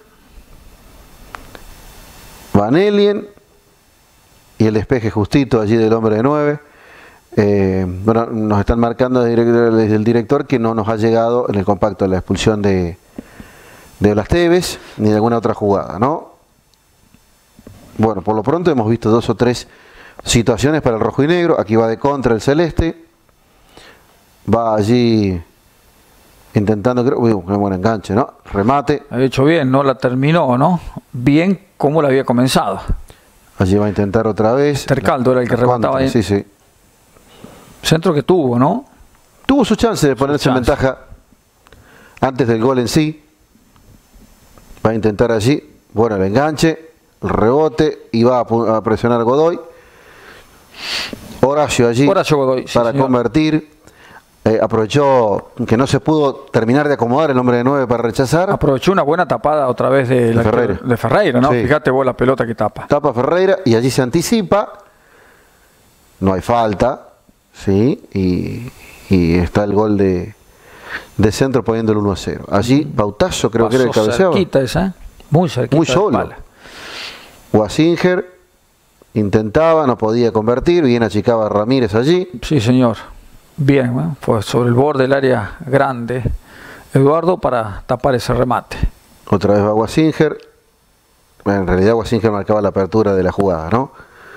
Va Nelien. Y el despeje justito allí del hombre de 9. Bueno, nos están marcando desde el director que no nos ha llegado en el compacto la expulsión de Blas Tevez ni de alguna otra jugada, ¿no? Bueno, por lo pronto hemos visto 2 o 3 situaciones para el rojo y negro. Aquí va de contra el celeste. Va allí intentando, creo, un buen enganche, ¿no? Remate. Ha hecho bien, no la terminó, ¿no? Bien como la había comenzado. Allí va a intentar otra vez. Tercaldo era el que remataba ahí. Sí, sí. Centro que tuvo, ¿no? Tuvo su chance de ponerse en ventaja antes del gol en sí. Va a intentar allí, bueno, el enganche, el rebote, y va a presionar Godoy. Horacio allí Godoy, sí, para convertir. Aprovechó que no se pudo terminar de acomodar el hombre de 9 para rechazar. Aprovechó una buena tapada otra vez de Ferreira, ¿no? Sí. Fíjate vos la pelota que tapa. Tapa Ferreira y allí se anticipa. No hay falta. Sí, y está el gol de Centro poniendo el 1-0. Allí Pautazo creo que era el cabeceado. Cerquita esa, muy cerquita. Muy solo. Guasinger intentaba, no podía convertir, bien achicaba Ramírez allí. Sí, señor. Bien, ¿no? Fue sobre el borde del área grande Eduardo para tapar ese remate. Otra vez va Guasinger. Bueno, en realidad Guasinger marcaba la apertura de la jugada, ¿no?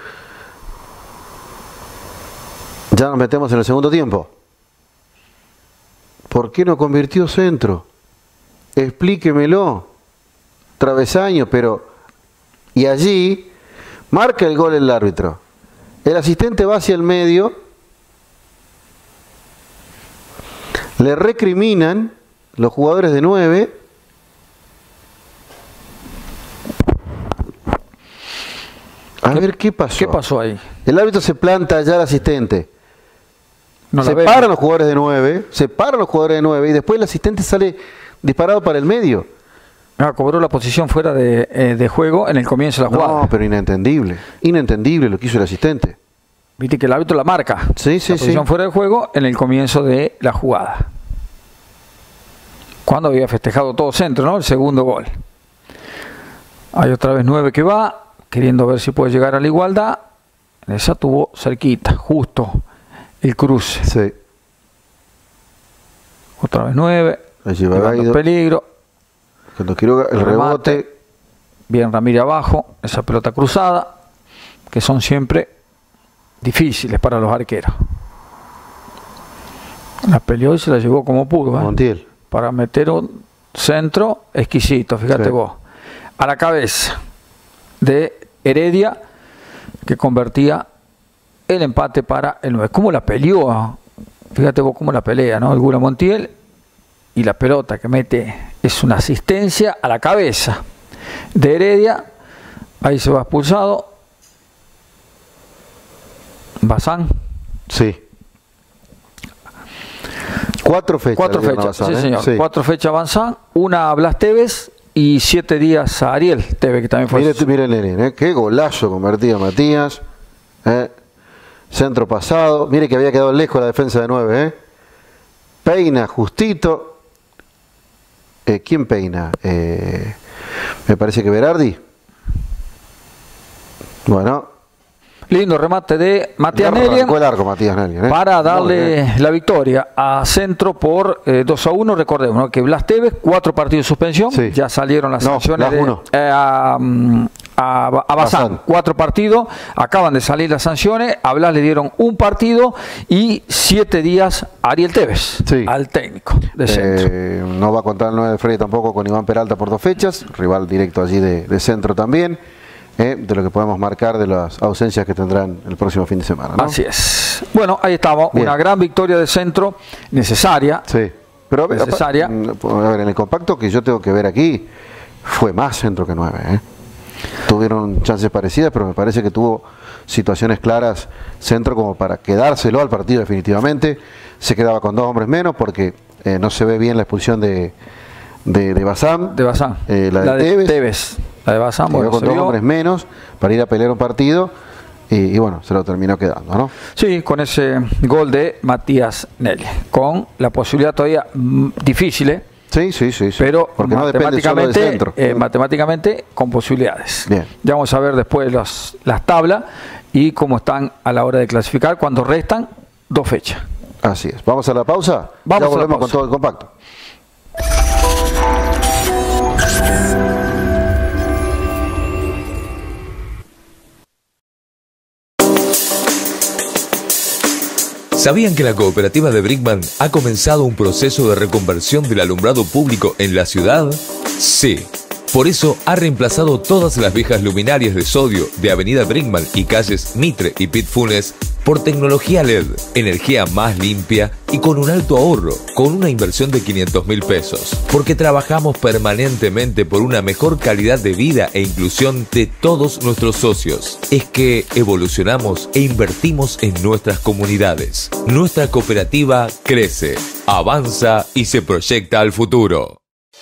Ya nos metemos en el segundo tiempo. ¿Por qué no convirtió Centro? Explíquemelo. Travesaño, pero... Y allí marca el gol el árbitro. El asistente va hacia el medio. Le recriminan los jugadores de 9. A ver, ¿qué pasó? ¿Qué pasó ahí? El árbitro se planta allá al asistente. No Se paran los jugadores de 9, y después el asistente sale disparado para el medio. No, cobró la posición fuera de juego en el comienzo de la jugada. No, pero inentendible. Inentendible lo que hizo el asistente. Viste que el árbitro la marca. Sí, sí, la posición fuera de juego en el comienzo de la jugada. Cuando había festejado todo centro, ¿no? El segundo gol. Hay otra vez 9 que va, queriendo ver si puede llegar a la igualdad. Esa tuvo cerquita, justo el cruce. Sí. Otra vez 9. Llevando peligro. Cuando Quiroga, el rebote. Bien Ramírez abajo, esa pelota cruzada, que son siempre difíciles para los arqueros. La peleó y se la llevó como pudo. Montiel. Para meter un centro exquisito, fíjate vos. A la cabeza de Heredia, que convertía el empate para el 9. ¿Cómo la peleó? Fíjate vos cómo la pelea, ¿no? El Gula Montiel, y la pelota que mete es una asistencia a la cabeza de Heredia. Ahí se va expulsado Bazán. Sí. 4 fechas. 4 fechas, Bazán, sí, señor. Sí. 4 fechas Bazán, una a Blas Tevez y 7 días a Ariel Tevez, que también fue. Mire Lenin, qué golazo convertido Matías. Centro pasado. Mire que había quedado lejos la defensa de 9. Peina justito. ¿Quién peina? Me parece que Berardi. Bueno. Lindo remate de Matías Nelien para darle la victoria a Centro por 2-1. Recordemos, ¿no?, que Blas Tevez, 4 partidos de suspensión, ya salieron las sanciones a Bazán, 4 partidos, acaban de salir las sanciones. A Blas le dieron 1 partido y 7 días a Ariel Tevez, al técnico de Centro. No va a contar el 9 de Freddy tampoco con Iván Peralta por 2 fechas, rival directo allí de Centro también. De lo que podemos marcar de las ausencias que tendrán el próximo fin de semana, ¿no? Así es. Bueno, ahí estamos. Bien. Una gran victoria de Centro, necesaria. Sí. Pero necesaria. A ver, en el compacto que yo tengo que ver aquí, fue más Centro que 9. Tuvieron chances parecidas, pero me parece que tuvo situaciones claras Centro como para quedárselo al partido definitivamente. Se quedaba con 2 hombres menos porque no se ve bien la expulsión de Bazán. De Bazán. La de Tevez. La de Bazán, bueno, con 2 hombres menos para ir a pelear un partido y bueno, se lo terminó quedando, ¿no? Sí, con ese gol de Matías Nelly, con la posibilidad todavía difícil, sí, pero porque no depende solo del centro. Matemáticamente con posibilidades. Bien. Ya vamos a ver después las tablas y cómo están a la hora de clasificar cuando restan 2 fechas. Así es. ¿Vamos a la pausa? Vamos ya volvemos a la pausa con todo el compacto. ¿Sabían que la cooperativa de Brickman ha comenzado un proceso de reconversión del alumbrado público en la ciudad? Sí. Por eso ha reemplazado todas las viejas luminarias de sodio de Avenida Brickman y calles Mitre y Pit Funes por tecnología LED, energía más limpia y con un alto ahorro, con una inversión de 500.000 pesos. Porque trabajamos permanentemente por una mejor calidad de vida e inclusión de todos nuestros socios. Es que evolucionamos e invertimos en nuestras comunidades. Nuestra cooperativa crece, avanza y se proyecta al futuro.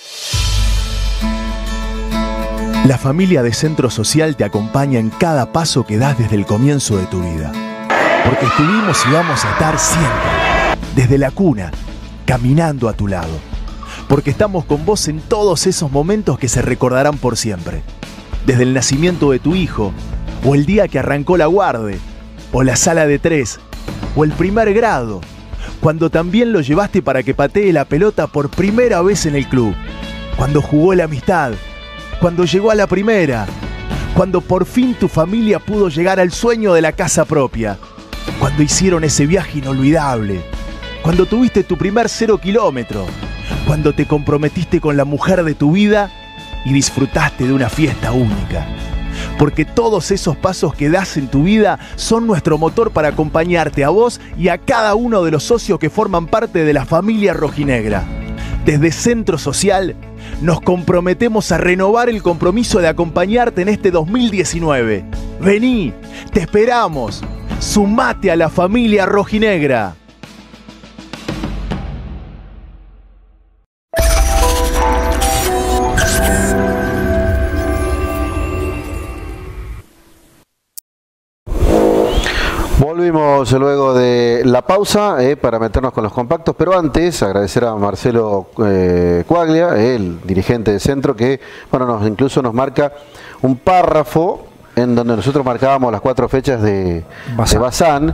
La familia de Centro Social te acompaña en cada paso que das desde el comienzo de tu vida. Porque estuvimos y vamos a estar siempre, desde la cuna, caminando a tu lado. Porque estamos con vos en todos esos momentos que se recordarán por siempre. Desde el nacimiento de tu hijo, o el día que arrancó la guarde, o la sala de 3, o el primer grado, cuando también lo llevaste para que patee la pelota por primera vez en el club, cuando jugó la amistad, cuando llegó a la primera, cuando por fin tu familia pudo llegar al sueño de la casa propia, cuando hicieron ese viaje inolvidable, cuando tuviste tu primer 0 kilómetro, cuando te comprometiste con la mujer de tu vida y disfrutaste de una fiesta única. Porque todos esos pasos que das en tu vida son nuestro motor para acompañarte a vos y a cada uno de los socios que forman parte de la familia rojinegra. Desde Centro Social nos comprometemos a renovar el compromiso de acompañarte en este 2019 Vení, te esperamos. Sumate a la familia rojinegra. Volvimos luego de la pausa para meternos con los compactos, pero antes agradecer a Marcelo Cuaglia, el dirigente de Centro, que bueno, incluso nos marca un párrafo en donde nosotros marcábamos las 4 fechas de Bazán,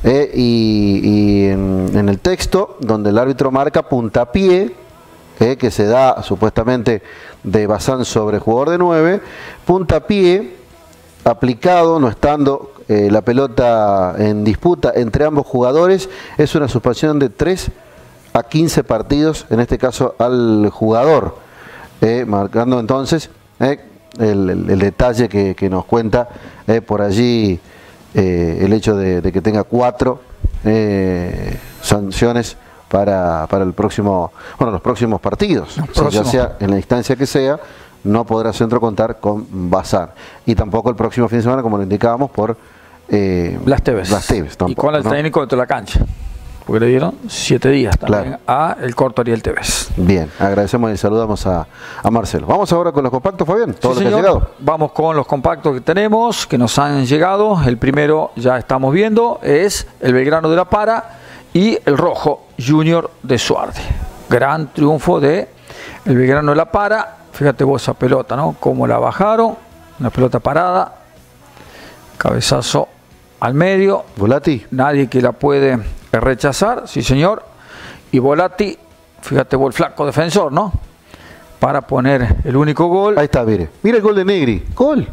y en el texto donde el árbitro marca puntapié, que se da supuestamente de Bazán sobre jugador de 9, puntapié aplicado no estando la pelota en disputa entre ambos jugadores, es una suspensión de 3 a 15 partidos, en este caso al jugador, marcando entonces el detalle que nos cuenta por allí, el hecho de que tenga 4 sanciones para el próximo, bueno, los próximos partidos, ya sea en la instancia que sea. No podrá Centro contar con Bazán, y tampoco el próximo fin de semana, como lo indicábamos, por Las Teves tampoco, y con el técnico dentro de la cancha, porque le dieron 7 días también a el corto Ariel Teves. Bien, agradecemos y saludamos a Marcelo. Vamos ahora con los compactos, Fabián, todo sí, lo que señor. ha llegado. Vamos con los compactos que tenemos, que nos han llegado. El primero ya estamos viendo, es el Belgrano de La Para y el Rojo Junior de Suardi. Gran triunfo de el Belgrano de La Para. Fíjate vos esa pelota, ¿no? Cómo la bajaron, una pelota parada, cabezazo al medio. Volati. Nadie que la puede rechazar, sí señor. Y Volati, fíjate vos el flaco defensor, ¿no? Para poner el único gol. Ahí está, mire. Mira el gol de Negri. Gol.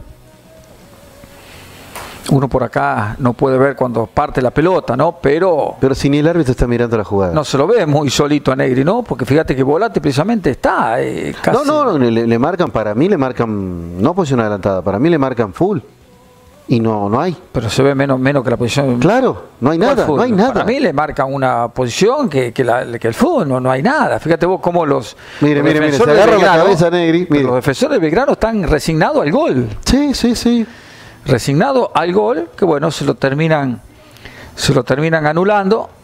Uno por acá no puede ver cuando parte la pelota, ¿no? Pero si ni el árbitro está mirando la jugada. No se lo ve muy solito a Negri, ¿no? Porque fíjate que Volati precisamente está casi... No, le marcan, para mí le marcan, no posición adelantada, para mí le marcan full. Y no hay. Pero se ve menos que la posición... Claro, no hay nada, no hay nada. Para mí le marcan una posición que el fútbol, no hay nada. Fíjate vos cómo los... Mire, se agarra la cabeza Negri. Mire. Los defensores de Belgrano están resignados al gol. Sí. Resignado al gol, que bueno, se lo terminan anulando.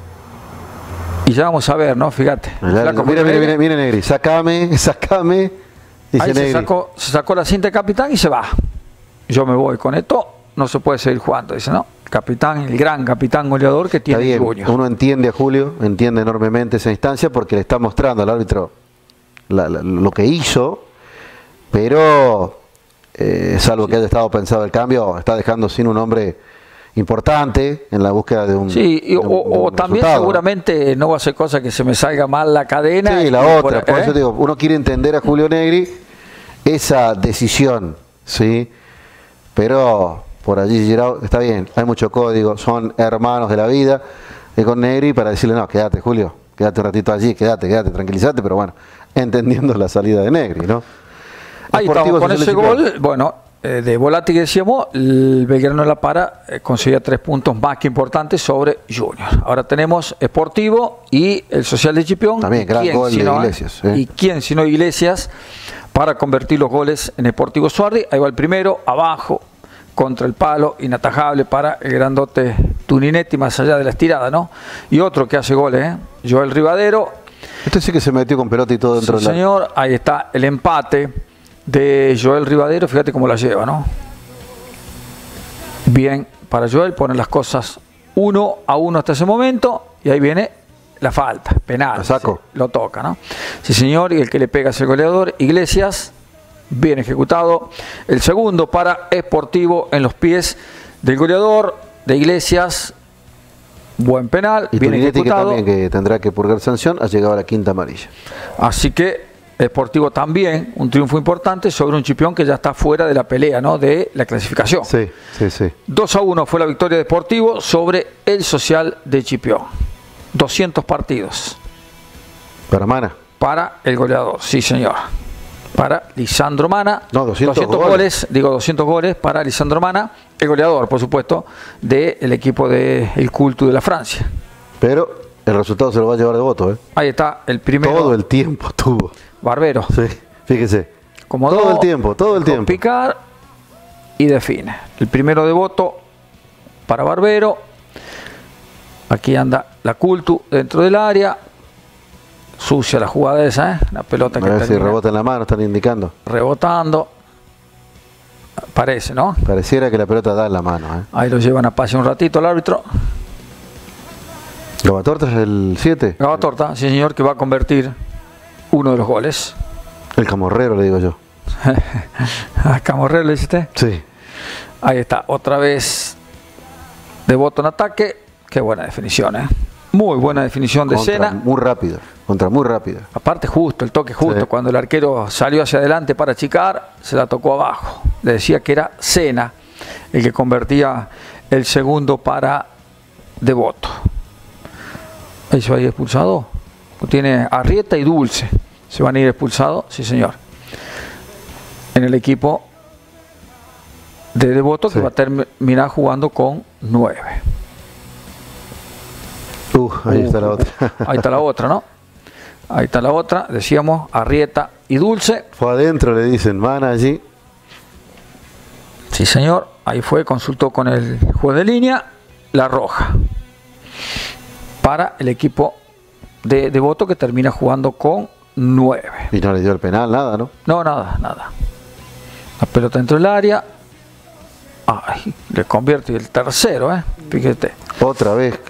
Y ya vamos a ver, ¿no? Fíjate. Mira Negri, sacame. Dice ahí Negri. se sacó la cinta de capitán y se va. Yo me voy con esto, no se puede seguir jugando, dice, ¿no? Capitán, el gran capitán goleador que tiene el Junior. Uno entiende a Julio, entiende enormemente esa instancia porque le está mostrando al árbitro lo que hizo, pero salvo que haya estado pensado el cambio, está dejando sin un hombre importante en la búsqueda de un... Sí, o también seguramente no va a ser cosa que se me salga mal la cadena. Sí, la otra, por eso digo, uno quiere entender a Julio Negri esa decisión, ¿sí? Pero por allí Girau, está bien, hay mucho código, son hermanos de la vida, con Negri para decirle, no, quédate Julio, quédate un ratito allí, quédate, tranquilízate, pero bueno, entendiendo la salida de Negri, ¿no? Ahí estamos con ese gol, bueno, de Volati que decíamos, el Belgrano de La Para conseguía 3 puntos más que importantes sobre Junior. Ahora tenemos Sportivo y el Social de Chipión. También gran gol de Iglesias. ¿Y quién sino Iglesias para convertir los goles en Sportivo Suardi? Ahí va el primero, abajo, contra el palo, inatajable para el grandote Tuninetti, más allá de la estirada, ¿no? Y otro que hace goles, Joel Rivadero. Este sí que se metió con pelota y todo dentro sí, señor, ahí está el empate de Joel Rivadero, fíjate cómo la lleva, ¿no? Bien, para Joel pone las cosas 1-1 hasta ese momento, y ahí viene la falta, penal. Lo saco. Sí, lo toca, ¿no? Sí, señor, y el que le pega es el goleador, Iglesias, bien ejecutado. El segundo para Sportivo en los pies del goleador de Iglesias, buen penal, y bien Tuninetti, ejecutado. que también que tendrá que purgar sanción, ha llegado a la quinta amarilla. Así que Sportivo también, un triunfo importante sobre un Chipión que ya está fuera de la pelea, ¿no? De la clasificación. Sí. 2-1 fue la victoria de Sportivo sobre el Social de Chipión. 200 partidos. Para Mana. Para el goleador, sí señor. Para Lisandro Mana. No, 200 goles. Digo 200 goles para Lisandro Mana, el goleador, por supuesto, del equipo del Culto de la Francia. Pero el resultado se lo va a llevar de voto, ¿eh? Ahí está el primero. Todo el tiempo tuvo. Barbero. Sí, fíjese. Como todo el tiempo. Picar. y define. El primero de voto para Barbero. Aquí anda la Cultu dentro del área. Sucia la jugada esa, ¿eh? La pelota A que ver si rebota en la mano, están indicando. rebotando. Parece, ¿no? Pareciera que la pelota da en la mano. Ahí lo llevan a pase un ratito el árbitro. Gavatorta es el 7. Gavatorta, sí señor, que va a convertir uno de los goles. El camorrero, le digo yo. ¿A Camorrero le dice usted? Sí. Ahí está, otra vez de voto en ataque. Qué buena definición, ¿eh? Muy buena definición de Sena. Muy rápido, contra muy rápido. Aparte justo, el toque justo. Sí. Cuando el arquero salió hacia adelante para achicar, se la tocó abajo. Le decía que era Sena el que convertía el segundo para Devoto. Ahí se va a ir expulsado. Tiene Arrieta y Dulce. Se van a ir expulsados, sí señor. En el equipo de Devoto, que va a terminar jugando con 9. Ahí está la otra. Ahí está la otra, ¿no? Ahí está la otra. Decíamos Arrieta y Dulce. Fue adentro, le dicen, van allí. Sí, señor. Ahí fue, consultó con el juez de línea. La roja. Para el equipo de Devoto, que termina jugando con 9. Y no le dio el penal, nada, ¿no? No, nada, nada. La pelota dentro del área. Ay, le convierte el tercero, ¿eh? Fíjate. Otra vez.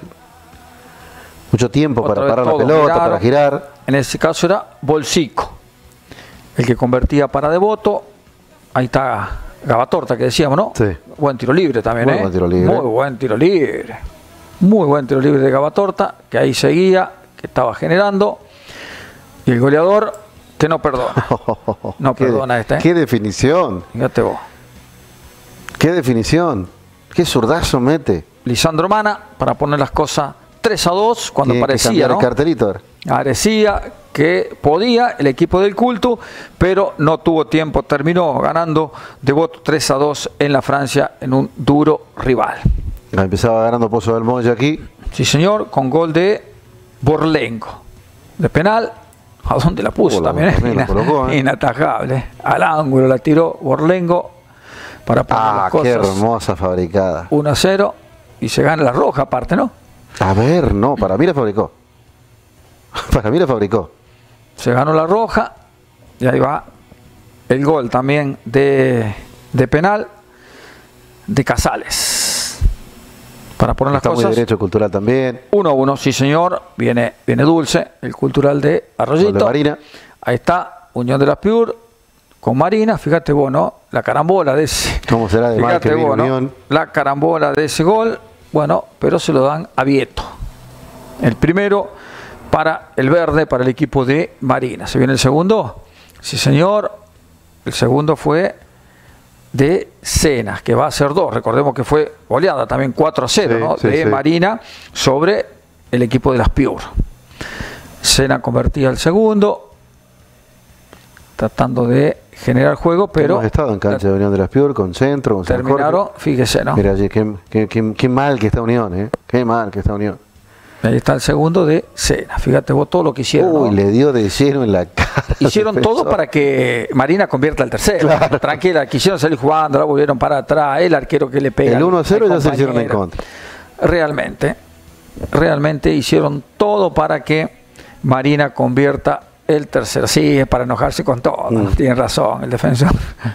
Mucho tiempo Otra para vez parar la todos pelota, giraron. para girar. En ese caso era Bolsico, el que convertía para Devoto. Ahí está Gavatorta, que decíamos, ¿no? Sí. Buen tiro libre también, Muy ¿eh? buen tiro libre. Muy buen tiro libre. Muy buen tiro libre de Gavatorta, que ahí seguía, que estaba generando. Y el goleador, que no perdona. No perdona este, ¿eh? Qué definición. Fíjate vos. Qué definición. Qué zurdazo mete. Lisandro Mana, para poner las cosas 3-2, cuando Tiene que parecía, cambiar ¿no? el cartelito. A ver. Parecía que podía el equipo del Culto, pero no tuvo tiempo. Terminó ganando Devoto 3-2 en la Francia, en un duro rival. Empezaba ganando Pozo del Molle aquí. Sí, señor, con gol de Borlengo. De penal, ¿a dónde la puso? También lo colocó, inatajable. Al ángulo la tiró Borlengo para poner las qué cosas hermosa fabricada. 1-0 y se gana la roja aparte, ¿no? A ver, no, para mí la fabricó. Para mí la fabricó. Se ganó la roja y ahí va el gol también de penal de Casales. Para poner las Está cosas. muy derecho cultural también. 1-1, sí señor. Viene Dulce, el cultural de Arroyito. Gol de Marina. Ahí está, Unión de las Piur con Marina. Fíjate vos, ¿no? La carambola de ese. ¿Cómo será de mal que viene vos, ¿no? Unión? La carambola de ese gol. Bueno, pero se lo dan a Vieto. El primero para el verde, para el equipo de Marina. ¿Se viene el segundo? Sí, señor. El segundo fue de Sena, que va a ser 2. Recordemos que fue goleada también 4-0, ¿no? De Marina sobre el equipo de las Piur. Sena convertía el segundo, tratando de generar juego, pero hemos estado en cancha de Unión de las Piur, con centro, con San terminaron, Jorge. fíjese, ¿no? Mira allí, qué mal que está Unión, ¿eh? Qué mal que está Unión. Ahí está el segundo de Sena. Fíjate vos todo lo que hicieron. Uy, ¿no? le dio de lleno en la cara. Hicieron todo para que Marina convierta el tercero. Claro. Tranquila, quisieron salir jugando, la volvieron para atrás, el arquero que le pega. El 1-0 ya se hicieron en contra. Realmente hicieron todo para que Marina convierta el tercero. Sí, es para enojarse con todo. Tiene razón el defensor.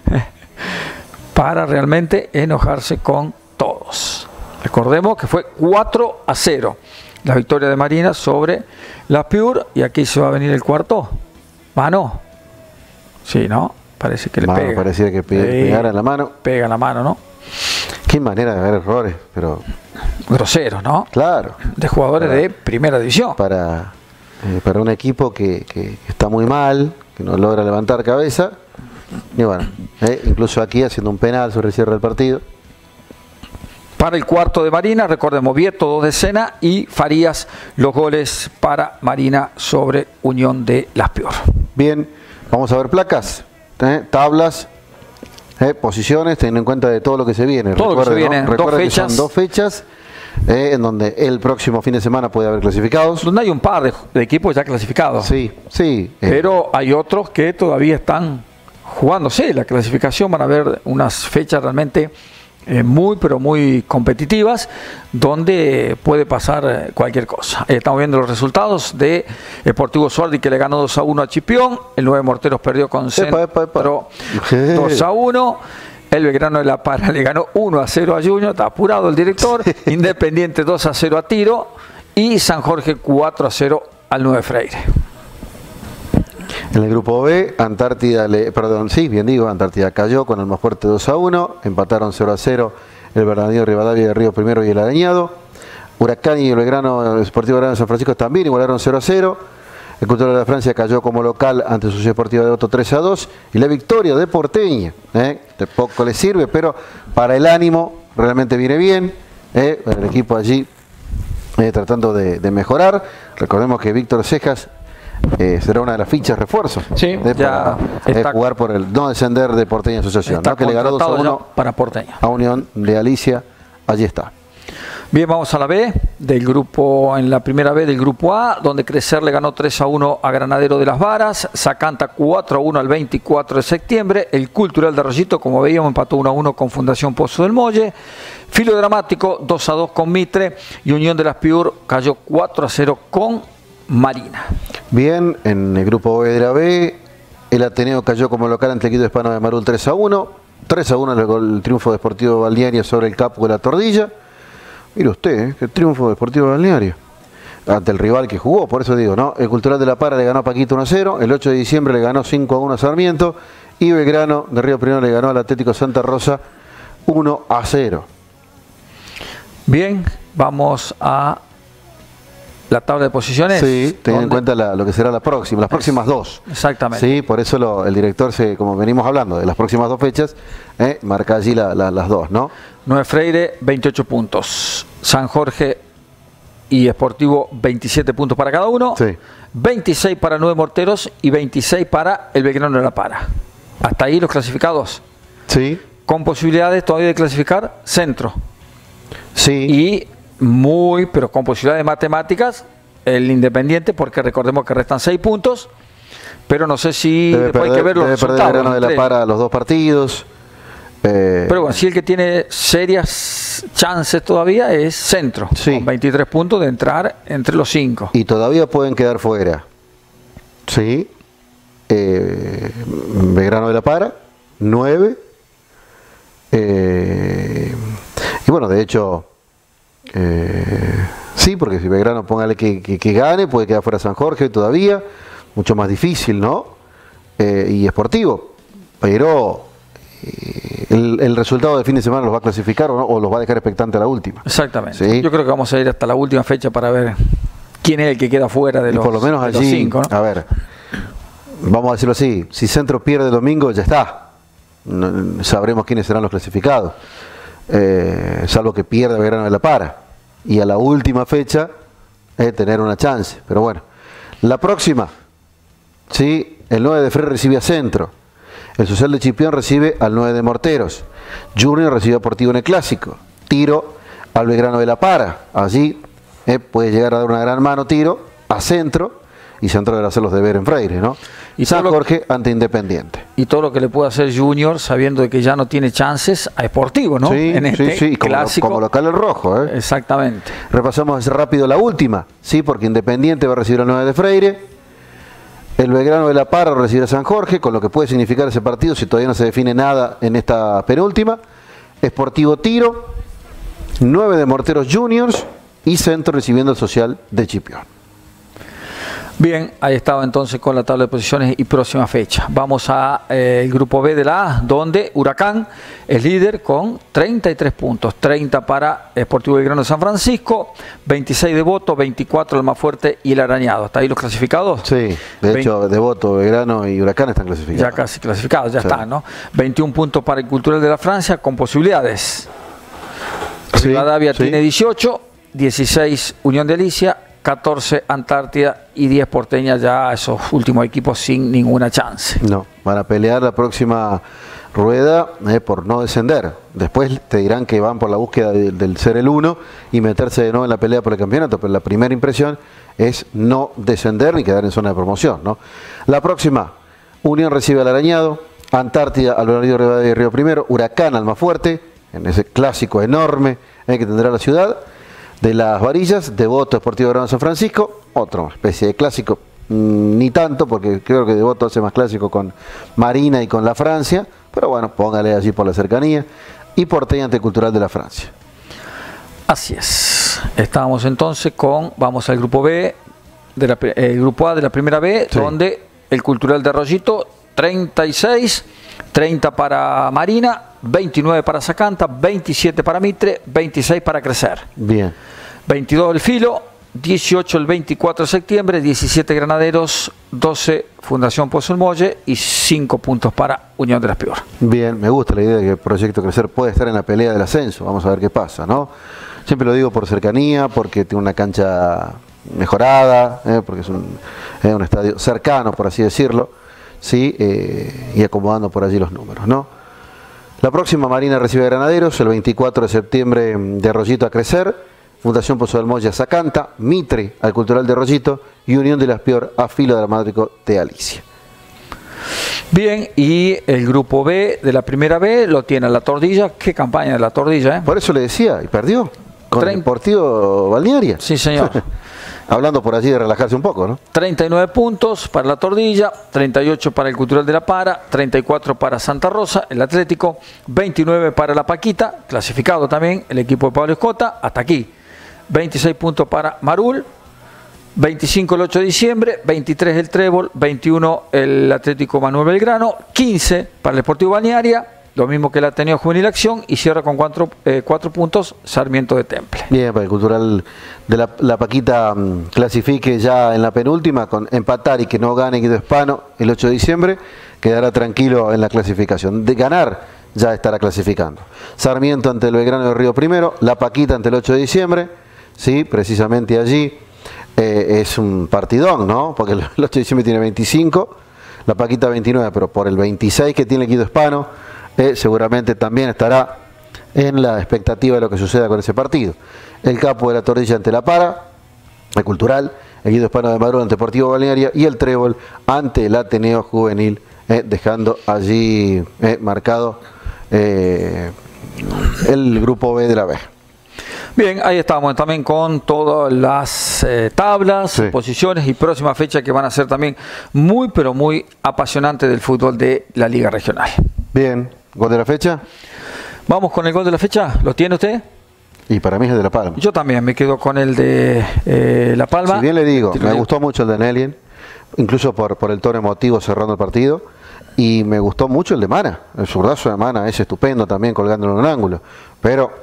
Para realmente enojarse con todos. Recordemos que fue 4-0 la victoria de Marina sobre la Piur, y aquí se va a venir el cuarto. Mano. Sí, ¿no? Parece que le pega. Parecía que pegara en la mano. Pega en la mano, ¿no? Qué manera de ver errores, pero... Groseros, ¿no? Claro. De jugadores de primera división. Para un equipo que está muy mal, que no logra levantar cabeza. Y bueno, incluso aquí haciendo un penal sobre el cierre del partido. Para el cuarto de Marina, recordemos, Vieto 2 de Sena y Farías los goles para Marina sobre Unión de las Pior. Bien, vamos a ver placas, tablas, posiciones, teniendo en cuenta de todo lo que se viene. Todo lo que se viene, ¿no? dos fechas. Son 2 fechas en donde el próximo fin de semana puede haber clasificados. Donde hay un par de equipos ya clasificados. Sí, sí. Pero hay otros que todavía están jugándose la clasificación. Van a haber unas fechas realmente muy, pero muy competitivas, donde puede pasar cualquier cosa. Estamos viendo los resultados de Sportivo Suardi, que le ganó 2-1 a Chipión. El 9 Morteros perdió con Centro 2-1. El Belgrano de La Para le ganó 1-0 a Junior. Está apurado el director. Independiente 2-0 a Tiro. Y San Jorge 4-0 al 9 Freire. En el grupo B, Antártida cayó con el más fuerte 2-1, empataron 0-0 el Bernardino Rivadavia de Río Primero y el Arañado. Huracán y el Belgrano, el Sportivo Belgrano de San Francisco también igualaron 0-0. El Cultural de la Francia cayó como local ante su Sociedad Deportiva de Devoto 3-2. Y la victoria de Porteña, de poco le sirve, pero para el ánimo realmente viene bien. El equipo allí tratando de mejorar. Recordemos que Víctor Cejas será una de las fichas refuerzos, sí, para jugar por el no descender de Porteña Asociación, ¿no? Que le ganó 2-1 para Porteña a Unión de Alicia. Allí está. Bien, vamos a la B del grupo, en la primera B del grupo A, donde Crecer le ganó 3-1 a Granadero de las Varas, Zacanta 4-1 al 24 de septiembre, el Cultural de Arroyito, como veíamos, empató 1-1 con Fundación Pozo del Molle, Filo Dramático 2-2 con Mitre, y Unión de las Piur cayó 4-0 con Marina. Bien, en el grupo B de la B, el Ateneo cayó como local ante el equipo hispano de Marul 3-1. 3-1 el triunfo de Sportivo Balneario sobre el Capo de la Tordilla. Mire usted, qué triunfo de Sportivo Balneario ante el rival que jugó, por eso digo, ¿no? El Cultural de La Para le ganó a Paquito 1-0, el 8 de diciembre le ganó 5-1 a Sarmiento, y Belgrano de Río Primero le ganó al Atlético Santa Rosa 1-0. Bien, vamos a la tabla de posiciones. Sí, teniendo en cuenta lo que será las próximas dos. Exactamente. Sí, por eso el director, como venimos hablando, de las próximas dos fechas, marca allí las dos, ¿no? 9 Freire, 28 puntos. San Jorge y Sportivo, 27 puntos para cada uno. Sí. 26 para 9 Morteros y 26 para el Belgrano de La Para. Hasta ahí los clasificados. Sí. Con posibilidades todavía de clasificar Centro. Sí. Y pero con posibilidades matemáticas, el Independiente, porque recordemos que restan 6 puntos, pero no sé si después hay que ver los resultados. Debe perder Belgrano de La Para los dos partidos. Pero bueno, sí, el que tiene serias chances todavía es Centro, sí, con 23 puntos de entrar entre los 5. Y todavía pueden quedar fuera. Sí. Belgrano de La Para, 9. Y bueno, de hecho, sí, porque si Belgrano, póngale que gane, puede quedar fuera San Jorge todavía, mucho más difícil, ¿no? Y Sportivo, pero el resultado del fin de semana los va a clasificar o los va a dejar expectante a la última. Exactamente. ¿Sí? Yo creo que vamos a ir hasta la última fecha para ver quién es el que queda fuera de los, por lo menos allí, los 5, ¿no? A ver, vamos a decirlo así, si Centro pierde el domingo, ya está. Sabremos quiénes serán los clasificados. Salvo que pierda Belgrano de La Para. Y a la última fecha tener una chance. Pero bueno, la próxima, ¿sí? El 9 de Freire recibe a Centro. El Social de Chipión recibe al 9 de Morteros. Junior recibe a Sportivo en el Clásico. Tiro al Belgrano de La Para. Allí puede llegar a dar una gran mano Tiro a Centro. Y Centro debe hacer los deberes en Freire, ¿no? Y San Jorge ante Independiente. Y todo lo que le puede hacer Junior, sabiendo de que ya no tiene chances a Sportivo, ¿no? Sí, en este sí, clásico. Como local el rojo, Exactamente. Repasamos rápido la última, sí, porque Independiente va a recibir al 9 de Freire. El Belgrano de La Para recibirá a San Jorge, con lo que puede significar ese partido si todavía no se define nada en esta penúltima. Sportivo Tiro, 9 de Morteros Juniors y Centro recibiendo el Social de Chipión. Bien, ahí estaba entonces con la tabla de posiciones y próxima fecha. Vamos a el grupo B de la A, donde Huracán es líder con 33 puntos, 30 para Sportivo Belgrano de San Francisco, 26 Devoto, 24 el más fuerte y el Arañado. ¿Está ahí los clasificados? Sí, de hecho Devoto, Belgrano y Huracán están clasificados. Ya casi clasificados, ya están, ¿no? 21 puntos para el Cultural de la Francia con posibilidades. Sí, Rivadavia sí. tiene 18, 16 Unión de Alicia, 14 Antártida y 10 Porteña, ya esos últimos equipos sin ninguna chance. No, van a pelear la próxima rueda por no descender. Después te dirán que van por la búsqueda del ser el 1 y meterse de nuevo en la pelea por el campeonato, pero la primera impresión es no descender ni quedar en zona de promoción, ¿no? La próxima, Unión recibe al Arañado, Antártida, Alvarado Rivadavia y Río Primero, Huracán Almafuerte, en ese clásico enorme que tendrá la ciudad. De las Varillas, Devoto Sportivo Gran San Francisco, otra especie de clásico, ni tanto, porque creo que Devoto hace más clásico con Marina y con la Francia, pero bueno, póngale allí por la cercanía, y Porteña ante Cultural de la Francia. Así es. Estamos entonces vamos al grupo B, el grupo A de la primera B, sí, donde el Cultural de Arroyito, 36, 30 para Marina, 29 para Sacanta, 27 para Mitre, 26 para Crecer. Bien. 22 el Filo, 18 el 24 de septiembre, 17 Granaderos, 12 Fundación Pozo El Molle y 5 puntos para Unión de las Pior. Bien, me gusta la idea de que el Proyecto Crecer puede estar en la pelea del ascenso. Vamos a ver qué pasa, ¿no? Siempre lo digo por cercanía, porque tiene una cancha mejorada, porque es un estadio cercano, por así decirlo, ¿sí? Y acomodando por allí los números, ¿no? La próxima Marina recibe a Granaderos, el 24 de septiembre de Arroyito a Crecer, Fundación Pozo del Molle a Sacanta, Mitre al Cultural de Arroyito y Unión de las Pior a Filo Dramático de Alicia. Bien, y el grupo B de la primera B lo tiene La Tordilla. ¿Qué campaña de La Tordilla? Por eso le decía, y perdió con el Deportivo Balnearia. Sí, señor. Hablando por allí de relajarse un poco, ¿no? 39 puntos para La Tordilla, 38 para el Cultural de La Para, 34 para Santa Rosa, el Atlético, 29 para La Paquita, clasificado también el equipo de Pablo Escota, hasta aquí. 26 puntos para Marul, 25 el 8 de diciembre, 23 el Trébol, 21 el Atlético Manuel Belgrano, 15 para el Deportivo Balnearia, lo mismo que el Ateneo Juvenil Acción, y cierra con 4 puntos Sarmiento de Temple. Bien, para el Cultural de la Paquita clasifique ya en la penúltima, con empatar y que no gane Guido Hispano el 8 de diciembre, quedará tranquilo en la clasificación. De ganar ya estará clasificando. Sarmiento ante el Belgrano de Río Primero, La Paquita ante el 8 de diciembre, sí, precisamente allí es un partidón, ¿no? Porque el 8 de diciembre tiene 25, La Paquita 29, pero por el 26 que tiene Guido Hispano, seguramente también estará en la expectativa de lo que suceda con ese partido. El Capo de La Tordilla ante La Para, el Cultural, el Guido Hispano de Marul ante Deportivo Balnearia y el Trébol ante el Ateneo Juvenil, dejando allí marcado el grupo B de la B. Bien, ahí estamos también con todas las tablas, sí, posiciones y próxima fecha que van a ser también muy, pero muy apasionantes del fútbol de la Liga Regional. Bien, ¿gol de la fecha? Vamos con el gol de la fecha, ¿lo tiene usted? Y para mí es el de La Palma. Yo también me quedo con el de La Palma. Si bien le digo, me gustó mucho el de Nelien, incluso por el tono emotivo cerrando el partido, y me gustó mucho el de Mana, el zurdazo de Mana es estupendo también colgándolo en un ángulo, pero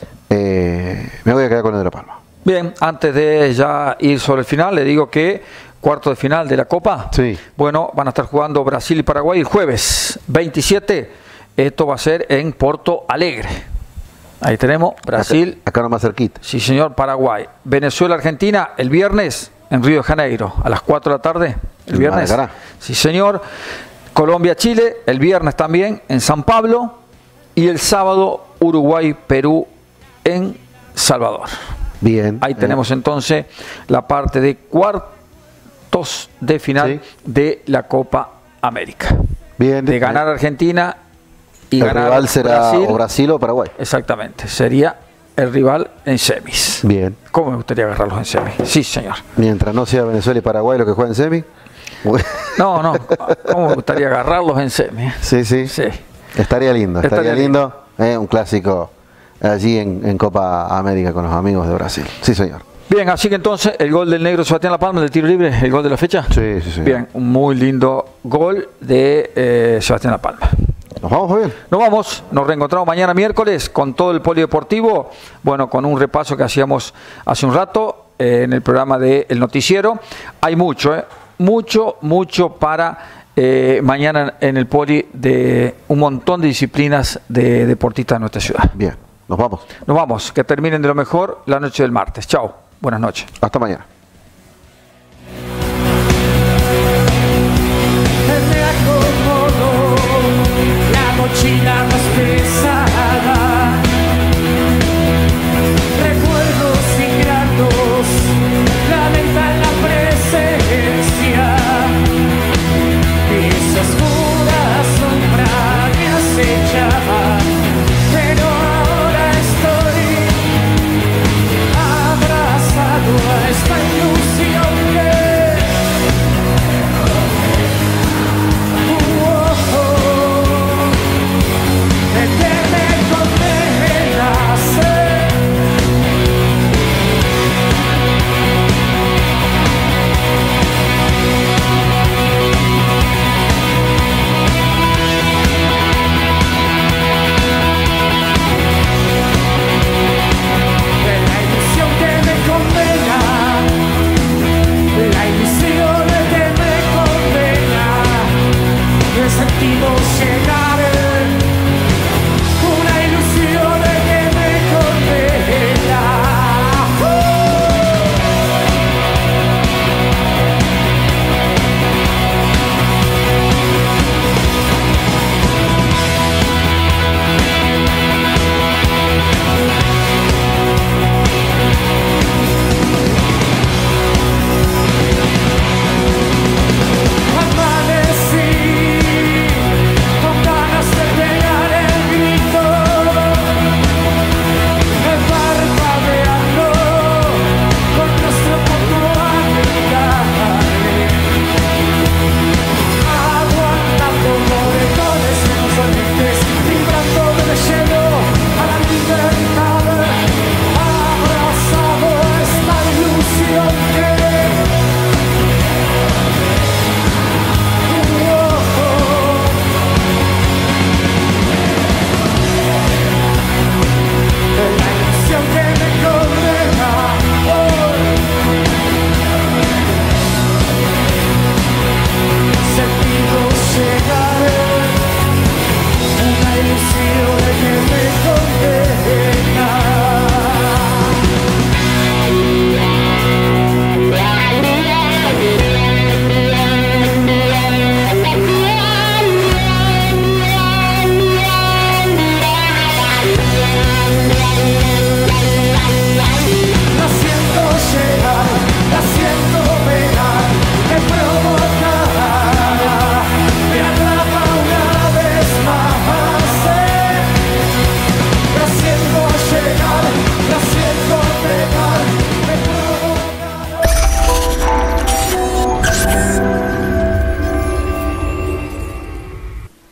me voy a quedar con el de La Palma. Bien, antes de ya ir sobre el final, le digo que cuarto de final de la Copa, sí, bueno, van a estar jugando Brasil y Paraguay el jueves 27, esto va a ser en Porto Alegre. Ahí tenemos Brasil. Acá nomás cerquita. Sí, señor, Paraguay. Venezuela, Argentina, el viernes en Río de Janeiro, a las 4 de la tarde, el viernes. Sí, señor. Colombia, Chile, el viernes también en San Pablo, y el sábado Uruguay, Perú en Salvador. Bien. Ahí tenemos entonces la parte de cuartos de final, sí, de la Copa América. Bien. De ganar Argentina y el ganar rival será Brasil, o Brasil o Paraguay. Exactamente. Sería el rival en semis. Bien. ¿Cómo me gustaría agarrarlos en semis? Sí, señor. Mientras no sea Venezuela y Paraguay lo que juegan en semis. No, ¿cómo me gustaría agarrarlos en semis? Sí, sí. Sí. Estaría lindo. Un clásico allí en Copa América con los amigos de Brasil. Sí, señor. Bien, así que entonces el gol del negro Sebastián La Palma del tiro libre, el gol de la fecha. Sí, sí, sí. Bien, un muy lindo gol de Sebastián La Palma. Nos vamos, Fabián. Nos vamos, nos reencontramos mañana miércoles con todo el polideportivo, bueno, con un repaso que hacíamos hace un rato en el programa del Noticiero. Hay mucho, mucho para mañana en el poli de un montón de disciplinas de deportistas de nuestra ciudad. Bien, nos vamos. Nos vamos, que terminen de lo mejor la noche del martes. Chao, buenas noches. Hasta mañana.